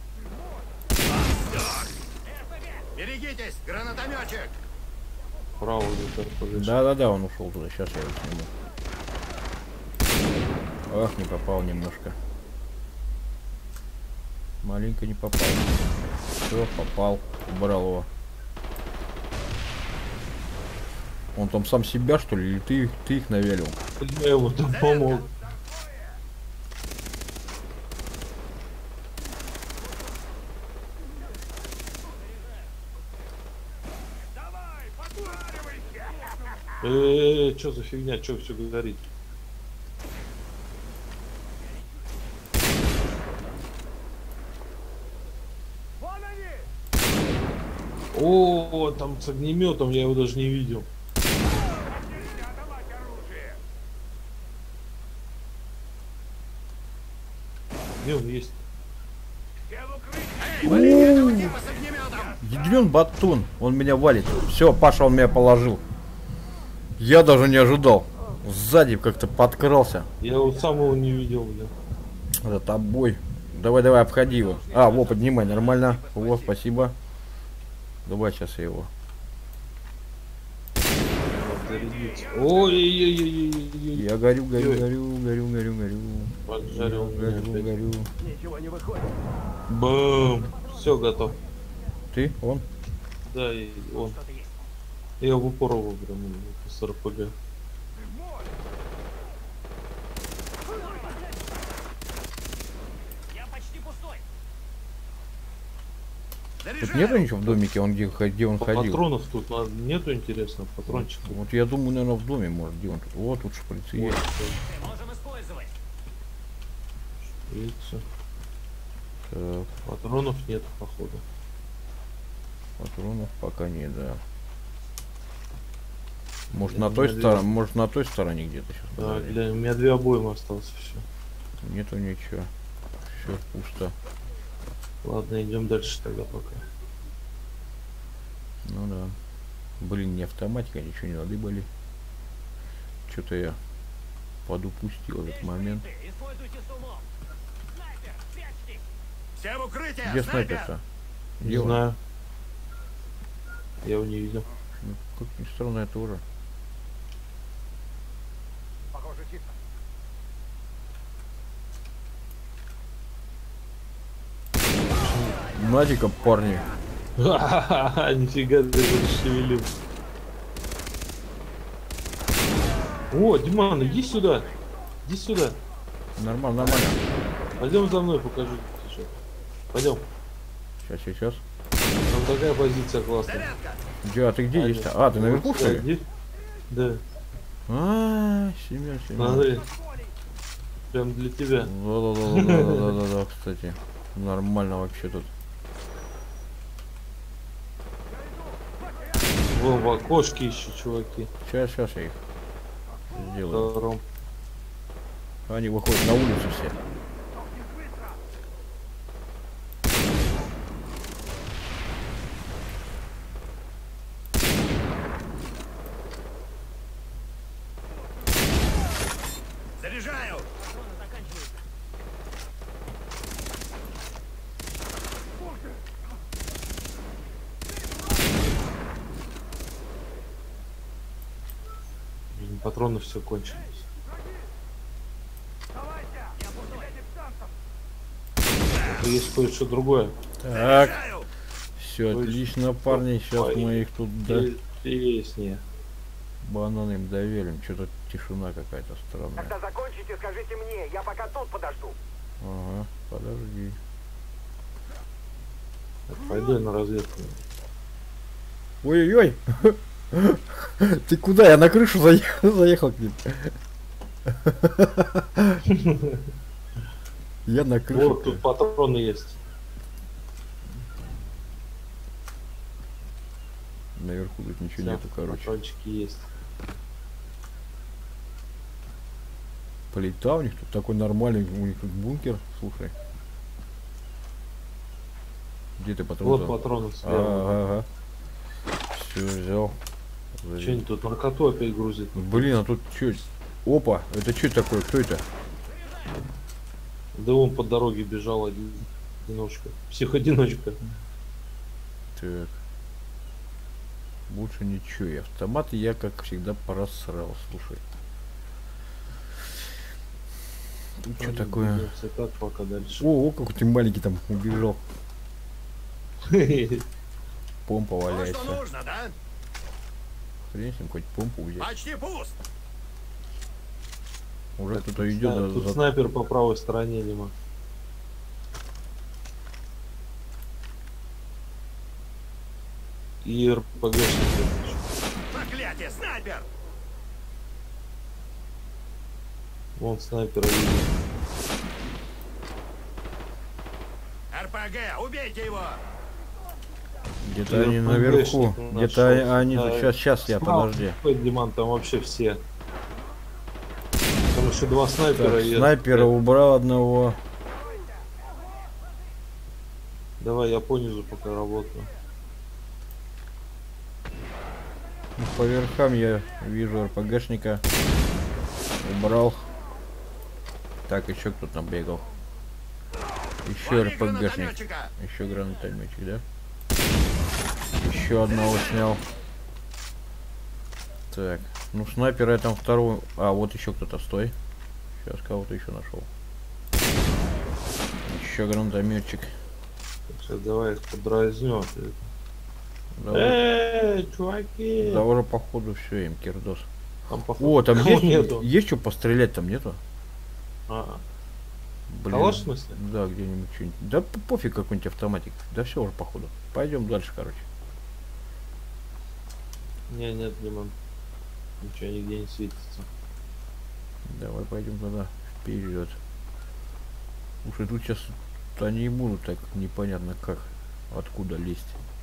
Speaker 4: Берегитесь, гранатометчик!
Speaker 2: Право где-то эр пэ гэ.
Speaker 1: Да-да-да, он ушел туда. Сейчас я его сниму. Ах, не попал немножко. Маленько не попал. Все, попал. Убрал его. Он там сам себя, что ли? Или ты, ты их навялил?
Speaker 2: Я ему там помог. Э, что за фигня, что все горит?
Speaker 3: Вон они!
Speaker 2: О, там с огнеметом, я его даже не видел.
Speaker 3: Нельзя давать оружие!
Speaker 2: Где он есть?
Speaker 3: Все в укрытии!
Speaker 1: Ядрен батон, он меня валит. Все, Паша, он меня положил. Я даже не ожидал. Сзади как-то подкрался.
Speaker 2: Я его сам его не видел, блин.
Speaker 1: За тобой. Давай, давай, обходи его. А, во, поднимай, нормально. Во, спасибо. Давай сейчас я его.
Speaker 2: Зарядиться. Ой-ой-ой-ой-ой-ой.
Speaker 1: Я горю, горю,
Speaker 2: Ой.
Speaker 1: горю, горю, горю, горю.
Speaker 2: Поджарил меня
Speaker 1: Горю,
Speaker 2: опять.
Speaker 1: горю.
Speaker 3: Ничего не выходит.
Speaker 2: Бам! Все готов.
Speaker 1: Ты? Он?
Speaker 2: Да, и он.
Speaker 3: Что-то есть.
Speaker 2: Я в упор его прям с эр пэ гэ.
Speaker 3: Я почти пустой.
Speaker 1: Тут нету ничего в домике, он где, где он ходил?
Speaker 2: Патронов тут надо- нету, интересно, патрончиков.
Speaker 1: Вот я думаю, наверное, в доме, может, где он тут. Вот, тут шприцы
Speaker 2: Вот,
Speaker 1: есть.
Speaker 3: Можем использовать.
Speaker 2: видите.
Speaker 1: Так,
Speaker 2: Патронов нет, походу.
Speaker 1: патронов пока нет, да. Может,
Speaker 2: Я
Speaker 1: на той
Speaker 2: надеюсь.
Speaker 1: стороне, может, на той стороне где-то сейчас.
Speaker 2: Да, глянь, у меня две обоймы осталось, все.
Speaker 1: Нету ничего. Все пусто.
Speaker 2: Ладно, идем дальше тогда пока.
Speaker 1: Ну да. Блин, не автоматика, ничего не надыбали. Что-то я подупустил этот момент.
Speaker 3: Используйте с умом. Снайпер, прячьтесь.
Speaker 4: Все в укрытие!
Speaker 1: Где
Speaker 4: снайпер!
Speaker 1: снайпер-то?
Speaker 2: Не
Speaker 1: Где он?
Speaker 2: знаю. Я его не видел.
Speaker 1: Ну, как ни странно, я тоже.
Speaker 6: Похоже, чисто.
Speaker 1: Надика, парни.
Speaker 2: Нифига ты расшевелил. О, Диман, иди сюда. Иди сюда.
Speaker 1: Нормально, нормально.
Speaker 2: Пойдем за мной, покажу сейчас. Пойдем.
Speaker 1: Сейчас, сейчас.
Speaker 2: Там такая позиция классная.
Speaker 1: Где, а ты где
Speaker 2: Пойдем.
Speaker 1: есть? А, ты наверху,
Speaker 2: Вот
Speaker 1: что
Speaker 2: сюда
Speaker 1: ли?
Speaker 2: иди. Да.
Speaker 1: А, Семен, Семен.
Speaker 2: Смотри. Прям для тебя.
Speaker 1: Да-да-да-да-да-да-да, кстати. Нормально вообще тут.
Speaker 2: Вон в окошке еще, чуваки.
Speaker 1: Сейчас, сейчас я их сделаю.
Speaker 2: Втором.
Speaker 1: Они выходят на улицу все.
Speaker 4: Заряжаю!
Speaker 3: Патроны заканчиваются.
Speaker 2: Блин, патроны все кончились. Это есть кое-что другое.
Speaker 1: Так,
Speaker 4: Заряжаю!
Speaker 1: все
Speaker 2: Ой,
Speaker 1: отлично, парни. Сейчас
Speaker 2: ой.
Speaker 1: мы их тут да,
Speaker 2: Интереснее.
Speaker 1: бананы им доверим. Что-то тишина какая-то странная.
Speaker 6: Когда закончите, скажите мне, я пока тут подожду.
Speaker 1: Ага, подожди.
Speaker 2: Так, пойду я на разведку.
Speaker 1: Ой-ой-ой! Ты куда? Я на крышу заехал, заехал к ним. Я на крышу.
Speaker 2: Вот тут патроны есть.
Speaker 1: Наверху тут ничего
Speaker 2: Всё,
Speaker 1: нету, короче.
Speaker 2: патрончики есть.
Speaker 1: Плита у них тут такой нормальный, у них тут бункер, слушай. Где ты патрон?
Speaker 2: Вот
Speaker 1: взял?
Speaker 2: патроны слева.
Speaker 1: Ага, ага. Все, взял. Заряд-
Speaker 2: Что они тут наркоту опять грузят?
Speaker 1: Блин, а тут что? Опа, это что такое? Кто это?
Speaker 2: Да он по дороге бежал один. Одиночка. Псих-одиночка.
Speaker 1: Так. Больше ничего. И автоматы я, как всегда, просрал. Слушай. Тут что такое?
Speaker 2: Двигаться так пока дальше.
Speaker 1: О, о, какой ты маленький там убежал. Помпа
Speaker 4: То,
Speaker 1: валяется.
Speaker 4: что нужно, да?
Speaker 1: Хрен с ним, хоть помпу взять.
Speaker 4: Почти пуст!
Speaker 1: Уже кто-то идет
Speaker 2: Да,
Speaker 1: за-
Speaker 2: тут
Speaker 1: за-
Speaker 2: снайпер по правой стороне, Дима. И эр пэ гэ.
Speaker 4: Проклятие, снайпер!
Speaker 2: Вон снайпера видит.
Speaker 4: РПГ, убейте его!
Speaker 1: Где-то
Speaker 2: Я
Speaker 1: они
Speaker 2: РПГшник
Speaker 1: наверху.
Speaker 2: нашел.
Speaker 1: Где-то они...
Speaker 2: Да.
Speaker 1: Сейчас, сейчас, я,
Speaker 2: Слава,
Speaker 1: подожди.
Speaker 2: Диман, там вообще все. Там еще два снайпера.
Speaker 1: Так,
Speaker 2: и
Speaker 1: снайпера убрал одного.
Speaker 2: Давай, я по низу пока работаю.
Speaker 1: Ну, по верхам я вижу РПГшника. Убрал. Так, еще кто там бегал. Еще
Speaker 4: Вали
Speaker 1: РПГшник.
Speaker 4: гранатометчика!
Speaker 1: Еще гранатометчик, да? Еще одного снял. Так, ну снайпера я там второго. А, вот еще кто-то, стой. Сейчас кого-то еще нашел. Еще гранатометчик.
Speaker 2: Сейчас давай их подразнем.
Speaker 1: Да,
Speaker 2: Эй, чуваки!
Speaker 1: да уже походу все, им кирдос.
Speaker 2: Там походу
Speaker 1: О, там
Speaker 2: никого
Speaker 1: есть,
Speaker 2: нету.
Speaker 1: есть что пострелять, там нету?
Speaker 2: А,
Speaker 1: Блин.
Speaker 2: калаш в смысле?
Speaker 1: Да, где-нибудь что-нибудь. Да п- пофиг какой-нибудь автоматик. Да все уже походу. Пойдем дальше, короче.
Speaker 2: Не, нет, Диман. Ничего нигде не светится.
Speaker 1: Давай пойдем туда вперед. Слушай, тут сейчас они и будут так непонятно как, откуда лезть.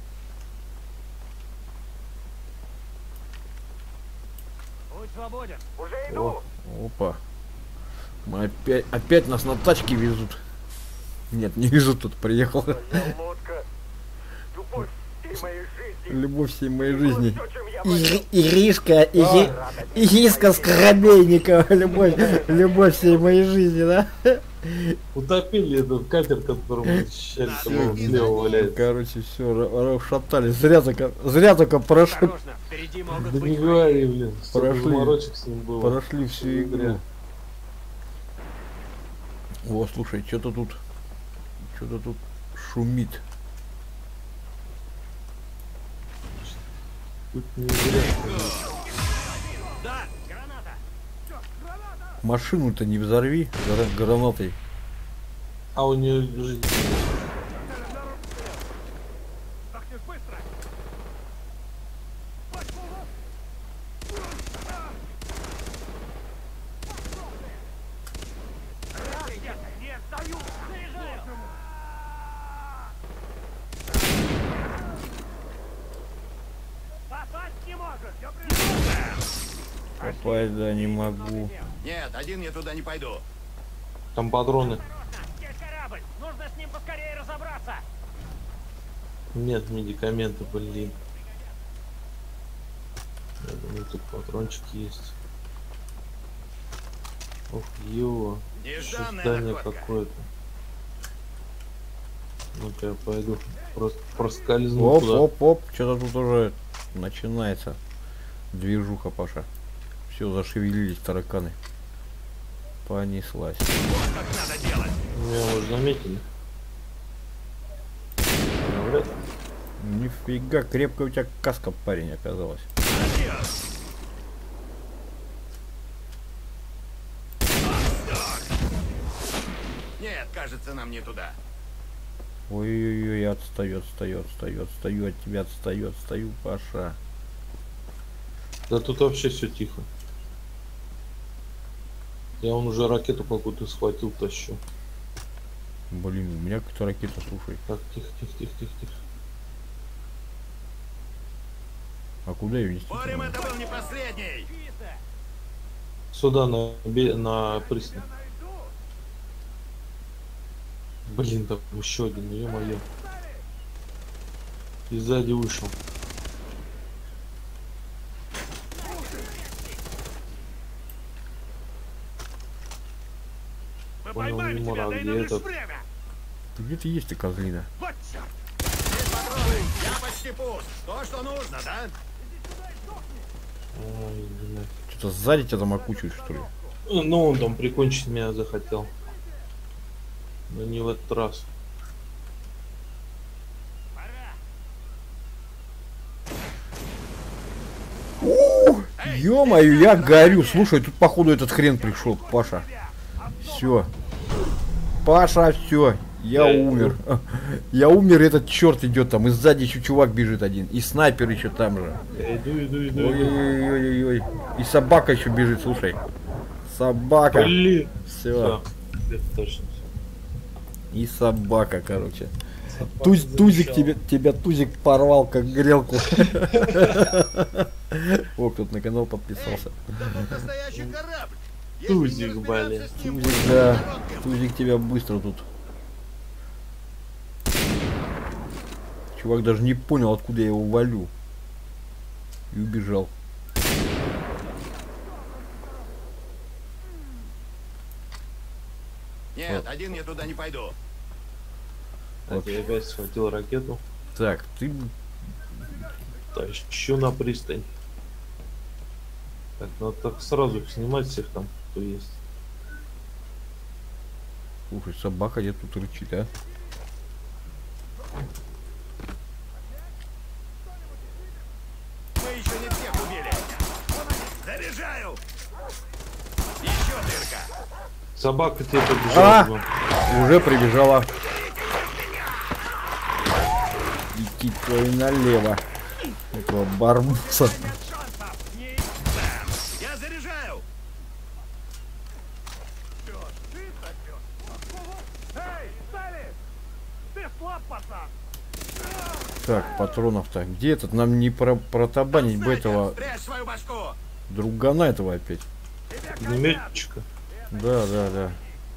Speaker 3: Путь свободен.
Speaker 6: Уже иду.
Speaker 1: Опа. Мы опять, опять нас на тачке везут. Нет, не везут, тут приехал.
Speaker 6: Моя лодка. Любовь всей моей жизни.
Speaker 1: Любовь всей моей жизни.
Speaker 6: Всё, чем я
Speaker 1: Ири- Иришка, Ири- Ириска Скоробейникова. Любовь, любовь всей моей жизни, да?
Speaker 2: Утопили этот катер, который мы защищали, там слева валяется.
Speaker 1: Короче, все, расшатали. Зря только, зря только прошли,
Speaker 3: Осторожно, впереди могут
Speaker 2: Да
Speaker 3: быть
Speaker 2: не
Speaker 3: враги.
Speaker 2: говори, блин. Столько
Speaker 1: Прошли.
Speaker 2: заморочек с ним было.
Speaker 1: прошли всю игру.
Speaker 2: Зря.
Speaker 1: О, слушай, что-то тут, что-то тут шумит.
Speaker 2: Тут не зря.
Speaker 3: Да, граната.
Speaker 1: Машину-то не взорви гра- гранатой.
Speaker 2: А у нее жизнь.
Speaker 3: Нет, даю. Заряжаю. Попасть не может. Я пришел.
Speaker 1: Попасть, да, не могу.
Speaker 4: Нет, один я туда не пойду.
Speaker 2: Там патроны.
Speaker 3: Осторожно, здесь корабль. Нужно с ним поскорее разобраться.
Speaker 2: Нет, медикаменты, блин. Я думаю, тут патрончики есть. Ох, ё. Еще
Speaker 4: Нежданная
Speaker 2: здание
Speaker 4: находка.
Speaker 2: какое-то. Ну-ка я пойду. Просто проскользну
Speaker 1: Оп,
Speaker 2: туда.
Speaker 1: оп, оп, что-то тут уже начинается движуха, Паша. Все, зашевелились тараканы. Понеслась.
Speaker 4: Вот как надо делать.
Speaker 2: Меня уже заметили. Говорят,
Speaker 1: Нифига, крепкая у тебя каска, парень, оказалась.
Speaker 4: Нет, кажется, нам не туда.
Speaker 1: Ой-ой-ой, я отстаю, отстаю, отстаю, отстаю от тебя, отстаю, отстаю, Паша.
Speaker 2: да тут вообще все тихо. Я вон уже ракету какую-то схватил, тащу.
Speaker 1: Блин, у меня какая-то ракета, слушай.
Speaker 2: Так, тихо, тихо, тихо, тихо, тихо.
Speaker 1: А куда ее нести?
Speaker 4: Спорим, это был не последний.
Speaker 2: Сюда на, бе- на пристань. Блин, там еще один, ё-моё. И сзади вышел.
Speaker 3: Мы
Speaker 2: Понял,
Speaker 3: поймали
Speaker 2: Юмор,
Speaker 3: тебя,
Speaker 2: а
Speaker 3: дай
Speaker 2: где
Speaker 3: нам лишь
Speaker 2: этот?
Speaker 3: время.
Speaker 1: Ты где ты есть, ты козлина?
Speaker 3: Вот черт.
Speaker 4: Есть патроны. Я почти пуст. То, что нужно, да?
Speaker 2: Ой, блядь.
Speaker 1: Что-то сзади тебя там окучивают, что ли?
Speaker 2: Э, Ну, он там прикончить меня захотел. Но не в этот раз.
Speaker 1: Ё-моё, я горю. Слушай, тут походу этот хрен пришел, Паша. Все. Паша, все. Я умер. Я умер, этот черт идет там. И сзади еще чувак бежит один. И снайпер еще там же.
Speaker 2: Я иду, иду, иду, иду.
Speaker 1: Ой-ой-ой-ой-ой. И собака еще бежит, слушай. Собака.
Speaker 2: Блин.
Speaker 1: Все.
Speaker 2: Это точно все.
Speaker 1: И собака, короче. Туз, тузик тебе, тебя тузик порвал, как грелку. О, кто-то на канал подписался.
Speaker 4: Настоящий корабль. Если
Speaker 2: Тузик,
Speaker 4: не разбираться
Speaker 2: блин.
Speaker 4: с ним,
Speaker 1: Тузик, да. Тузик тебя быстро тут. Чувак даже не понял, откуда я его валю. И убежал.
Speaker 4: Нет, один я туда не пойду.
Speaker 2: Так, я опять схватил ракету.
Speaker 1: Так, ты...
Speaker 2: Тащу на пристань. Так, надо так сразу снимать всех там, кто есть.
Speaker 1: Слушай, собака где тут рычит, а?
Speaker 4: Мы еще не всех убили. Заряжаю. Еще дырка.
Speaker 2: Собака тебе побежала.
Speaker 1: А!
Speaker 2: Димон.
Speaker 1: Уже прибежала. Идти твою налево. Этого барбуса.
Speaker 4: Я заряжаю.
Speaker 3: Эй, Стали! Ты слаб, пацан!
Speaker 1: Так, патронов-то. Где этот? Нам не про протабанить бы этого
Speaker 4: Спрячь свою башку.
Speaker 1: другана этого опять.
Speaker 2: Пулеметчика.
Speaker 1: Да, да, да.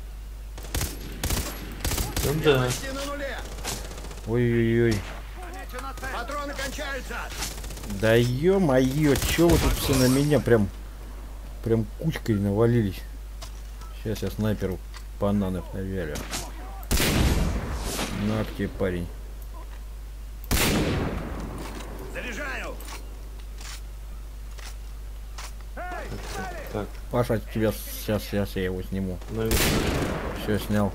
Speaker 2: Ну да.
Speaker 4: Почти на нуле.
Speaker 1: Ой-ой-ой.
Speaker 4: Патроны кончаются.
Speaker 1: Да ё-моё, чё вы тут все на меня прям прям кучкой навалились. Сейчас я снайперу бананов навялю. На к тебе, парень.
Speaker 4: Заряжаю.
Speaker 2: Так,
Speaker 1: Паша, тебя сейчас, сейчас я его сниму.
Speaker 2: наверное.
Speaker 1: Все снял.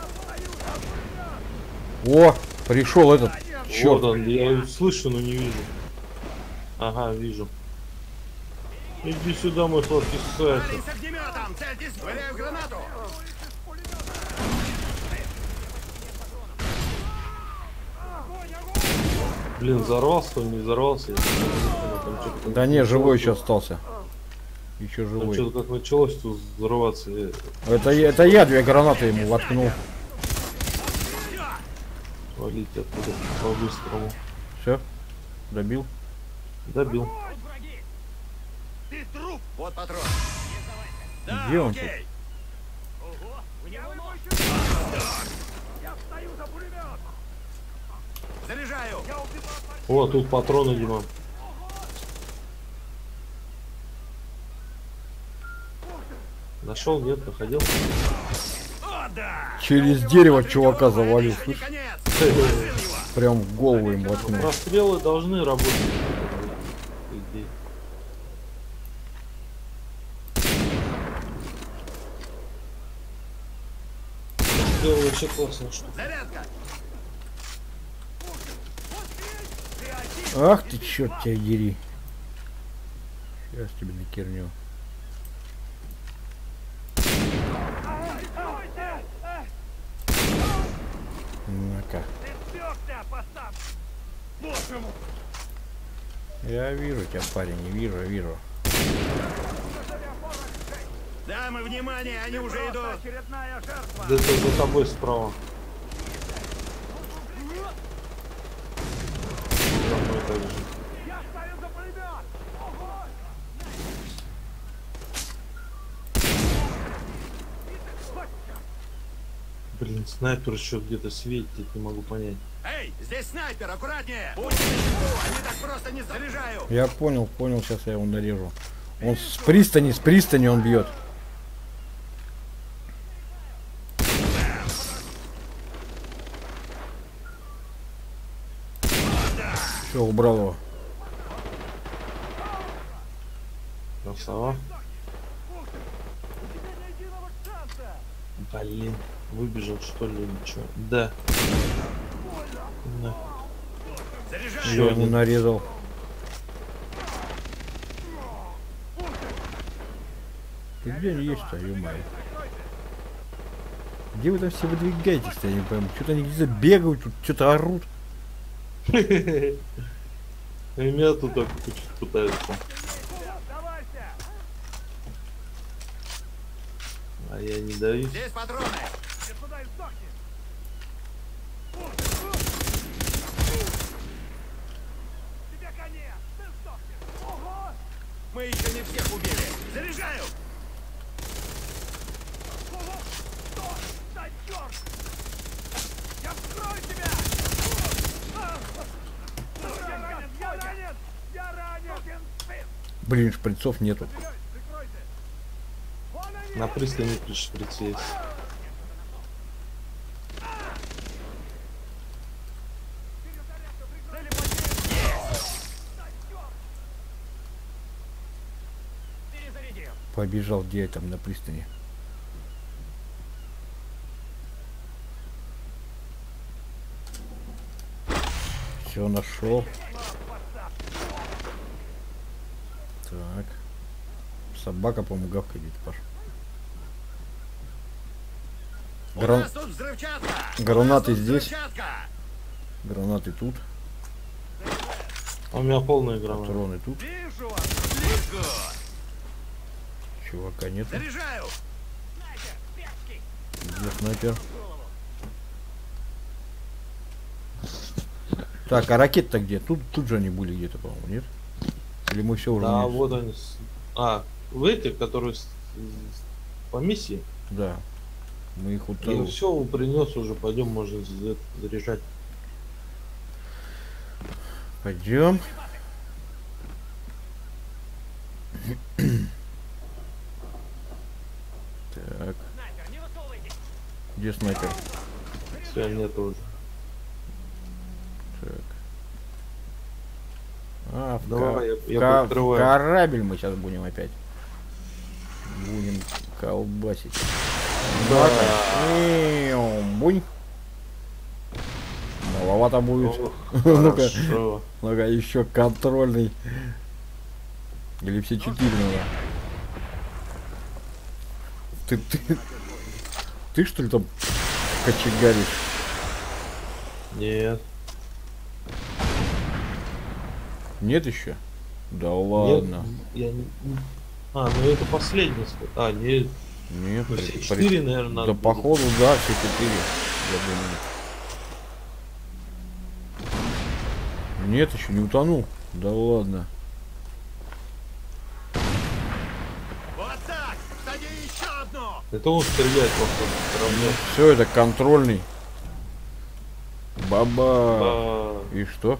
Speaker 1: О, пришел этот.
Speaker 2: Вот
Speaker 1: Черт.
Speaker 2: он, я слышу, но не вижу. Ага, вижу. Иди сюда, мой сладкий сосед.
Speaker 4: Парень с огнеметом. Цельтесь. Валяю гранату.
Speaker 2: Блин, взорвался он, не взорвался. Я не знаю, там что-то-
Speaker 1: Да не, живой еще остался. Еще
Speaker 2: Там
Speaker 1: живой.
Speaker 2: что-то как началось тут взрываться. я-
Speaker 1: Это, я- это я две гранаты ему воткнул.
Speaker 2: Валить оттуда по-быстрому.
Speaker 1: Все, добил.
Speaker 2: Добил.
Speaker 4: Ты труп. Вот патрон. Да,
Speaker 1: Где он
Speaker 4: окей.
Speaker 3: Я встаю за пулемет!
Speaker 4: Заряжаю.
Speaker 2: О, тут патроны, Дима. Нашел, нет, находил.
Speaker 4: О, да.
Speaker 1: Через дерево чувака завалил,
Speaker 4: Это не
Speaker 1: слышь?
Speaker 4: конец.
Speaker 1: Прям в голову ему воткнул.
Speaker 2: Расстрелы должны работать. по идее. Расстрелы вообще классная штука.
Speaker 4: Зарядка.
Speaker 1: Ах ты, черт тебя дери. Сейчас тебе накерню. На-ка. Я вижу тебя, парень, не вижу, вижу.
Speaker 4: Дамы, внимание, они уже идут.
Speaker 3: Очередная жертва!
Speaker 2: Где-то за тобой справа. За мной так же.
Speaker 3: Я встаю за пулемет! Ого!
Speaker 2: Блин, снайпер еще где-то светит, не могу понять.
Speaker 4: Эй, здесь снайпер, аккуратнее. Будьте начеку, они так просто не заряжаю.
Speaker 1: Я понял, понял, сейчас я его нарежу. Он с пристани, с пристани он бьет. Все, убрал его.
Speaker 2: Красава. Блин, выбежал что ли или что? Да. На.
Speaker 4: Заряжаю.
Speaker 1: Я ему нарезал. Ты где они есть-то, ё-моё? Где вы там все выдвигаетесь-то, я не пойму. Что-то они где-то бегают, тут что-то орут.
Speaker 2: И меня тут так пытаются. А я не даю.
Speaker 4: Здесь патроны! Мы еще не всех убили! Заряжаю!
Speaker 6: Я вскрою тебя! Я ранен! Я ранен! Я ранен!
Speaker 1: Блин, шприцов нету.
Speaker 2: На пристани при шприце есть.
Speaker 1: Побежал, где я там на пристани. Все нашел. Так. Собака, по-моему, гавкает где-то, Паш.
Speaker 4: У
Speaker 1: Гран...
Speaker 4: нас тут взрывчатка!
Speaker 1: Гранаты
Speaker 4: У нас тут
Speaker 1: здесь.
Speaker 4: взрывчатка!
Speaker 1: Гранаты тут.
Speaker 2: А у меня полная граната.
Speaker 1: Патроны тут.
Speaker 4: Вижу вас! Близко!
Speaker 1: Чувака нет.
Speaker 4: Заряжаю!
Speaker 1: Где снайпер? Так, а ракеты-то где? Тут, тут же они были где-то, по-моему, нет? Или мы все уже
Speaker 2: Да,
Speaker 1: вниз?
Speaker 2: вот они. с- А, в этих, которые с- с- по миссии.
Speaker 1: Да. Мы их вот
Speaker 2: И все, принес уже, пойдем, можно за- заряжать.
Speaker 1: пойдем. Так,
Speaker 3: Снайпер, не высовывайтесь!
Speaker 1: где снайпер?
Speaker 2: Все, нет уже.
Speaker 1: Так. А, в,
Speaker 2: Давай,
Speaker 1: ка-
Speaker 2: я-
Speaker 1: в
Speaker 2: я
Speaker 1: ка- в
Speaker 2: прикрываю.
Speaker 1: корабль мы сейчас будем опять. Будем колбасить.
Speaker 2: Да.
Speaker 1: Мяу, Бунь. Маловато будет.
Speaker 2: Ох,
Speaker 1: Ну-ка.
Speaker 2: хорошо.
Speaker 1: Ну-ка, еще контрольный. Или все четыре надо. Ты, ты, ты что ли там кочегаришь?
Speaker 2: Нет.
Speaker 1: Нет еще? Да ладно.
Speaker 2: Нет, я не... А, ну это последний сход. А, нет.
Speaker 1: Нет,
Speaker 2: Ну,
Speaker 1: при-
Speaker 2: все
Speaker 1: при-
Speaker 2: четыре, наверное, надо
Speaker 1: да
Speaker 2: будет.
Speaker 1: походу, да, все четыре. Я думаю. Нет, еще не утонул. Да ладно.
Speaker 4: Вот так! Сади еще одну!
Speaker 2: Это он стреляет, походу, равно.
Speaker 1: Все, это контрольный. Баба.
Speaker 2: А,
Speaker 1: И что?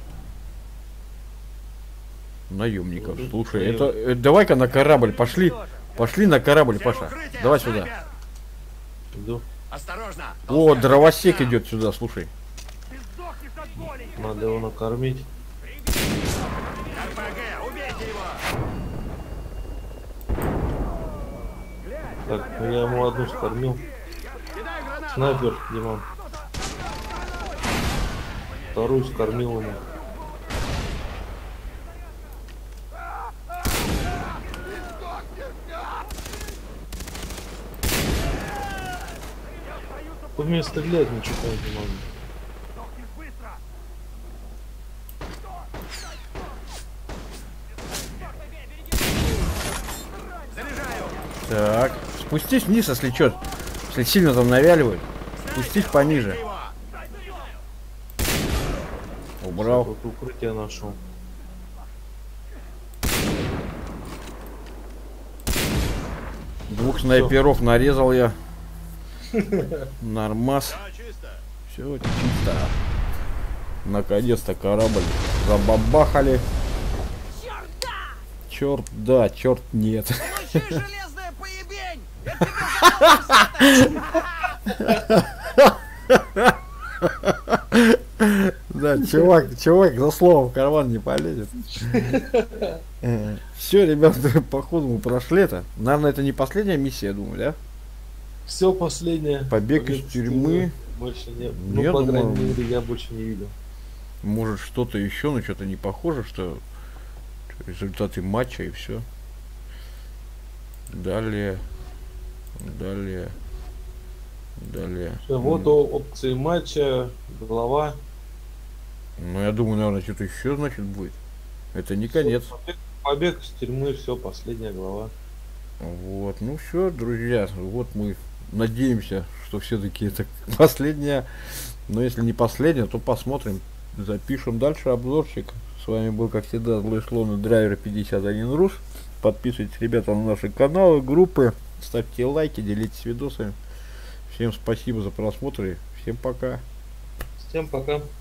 Speaker 1: Наемников.
Speaker 2: Ну,
Speaker 1: Слушай,
Speaker 2: наем-
Speaker 1: это, э, давай-ка на корабль. Пошли. Пошли на корабль,
Speaker 4: Все в
Speaker 1: Паша.
Speaker 4: укрытие!
Speaker 1: Давай
Speaker 4: Снайпер!
Speaker 1: сюда.
Speaker 2: иду.
Speaker 4: Осторожно!
Speaker 1: О,
Speaker 4: Толстяк,
Speaker 1: дровосек
Speaker 4: сюда!
Speaker 1: идет сюда, слушай.
Speaker 6: Ты сдохнешь от боли!
Speaker 2: Надо его накормить.
Speaker 4: эр пэ гэ, убейте его!
Speaker 2: Так, ну я ему одну скормил.
Speaker 4: Кидай гранату!
Speaker 2: Снайпер, Диман. Вторую скормил ему. По мне стрелять ничего не могу.
Speaker 6: Сдохнешь быстро!
Speaker 4: Заряжаю!
Speaker 1: Так. Спустись вниз, если что. Если сильно там навяливают. Спустись пониже.
Speaker 4: Его!
Speaker 1: Убрал.
Speaker 2: Вот укрытие нашел.
Speaker 1: Двух снайперов нарезал я. Нормас.
Speaker 4: Да, чисто!
Speaker 1: Все чисто. Наконец-то корабль забабахали. Черт да, черт нет.
Speaker 4: Получи железная поебень!
Speaker 1: Да, чувак, чувак за словом в карман не полезет. Все, ребята, походу мы прошли это. Наверное, это не последняя миссия, я думаю, да?
Speaker 2: Все последнее.
Speaker 1: Побег из тюрьмы.
Speaker 2: Больше нет.
Speaker 1: Я
Speaker 2: Ну, по
Speaker 1: думаю,
Speaker 2: крайней мере, я больше не видел.
Speaker 1: Может что-то еще, но что-то не похоже, что результаты матча и все. Далее. Далее. Далее.
Speaker 2: Всё, вот о- опции матча, глава.
Speaker 1: Ну, я думаю, наверное, что-то еще, значит, будет. Это не конец.
Speaker 2: Побег, побег из тюрьмы, все, последняя глава.
Speaker 1: Вот, ну все, друзья, вот мы надеемся, что все-таки это последняя, но если не последняя, то посмотрим, запишем дальше обзорчик. С вами был, как всегда, Злой Слон и Драйвер пятьдесят один Рус. Подписывайтесь, ребята, на наши каналы, группы, ставьте лайки, делитесь видосами. Всем спасибо за просмотр и всем пока.
Speaker 2: Всем пока.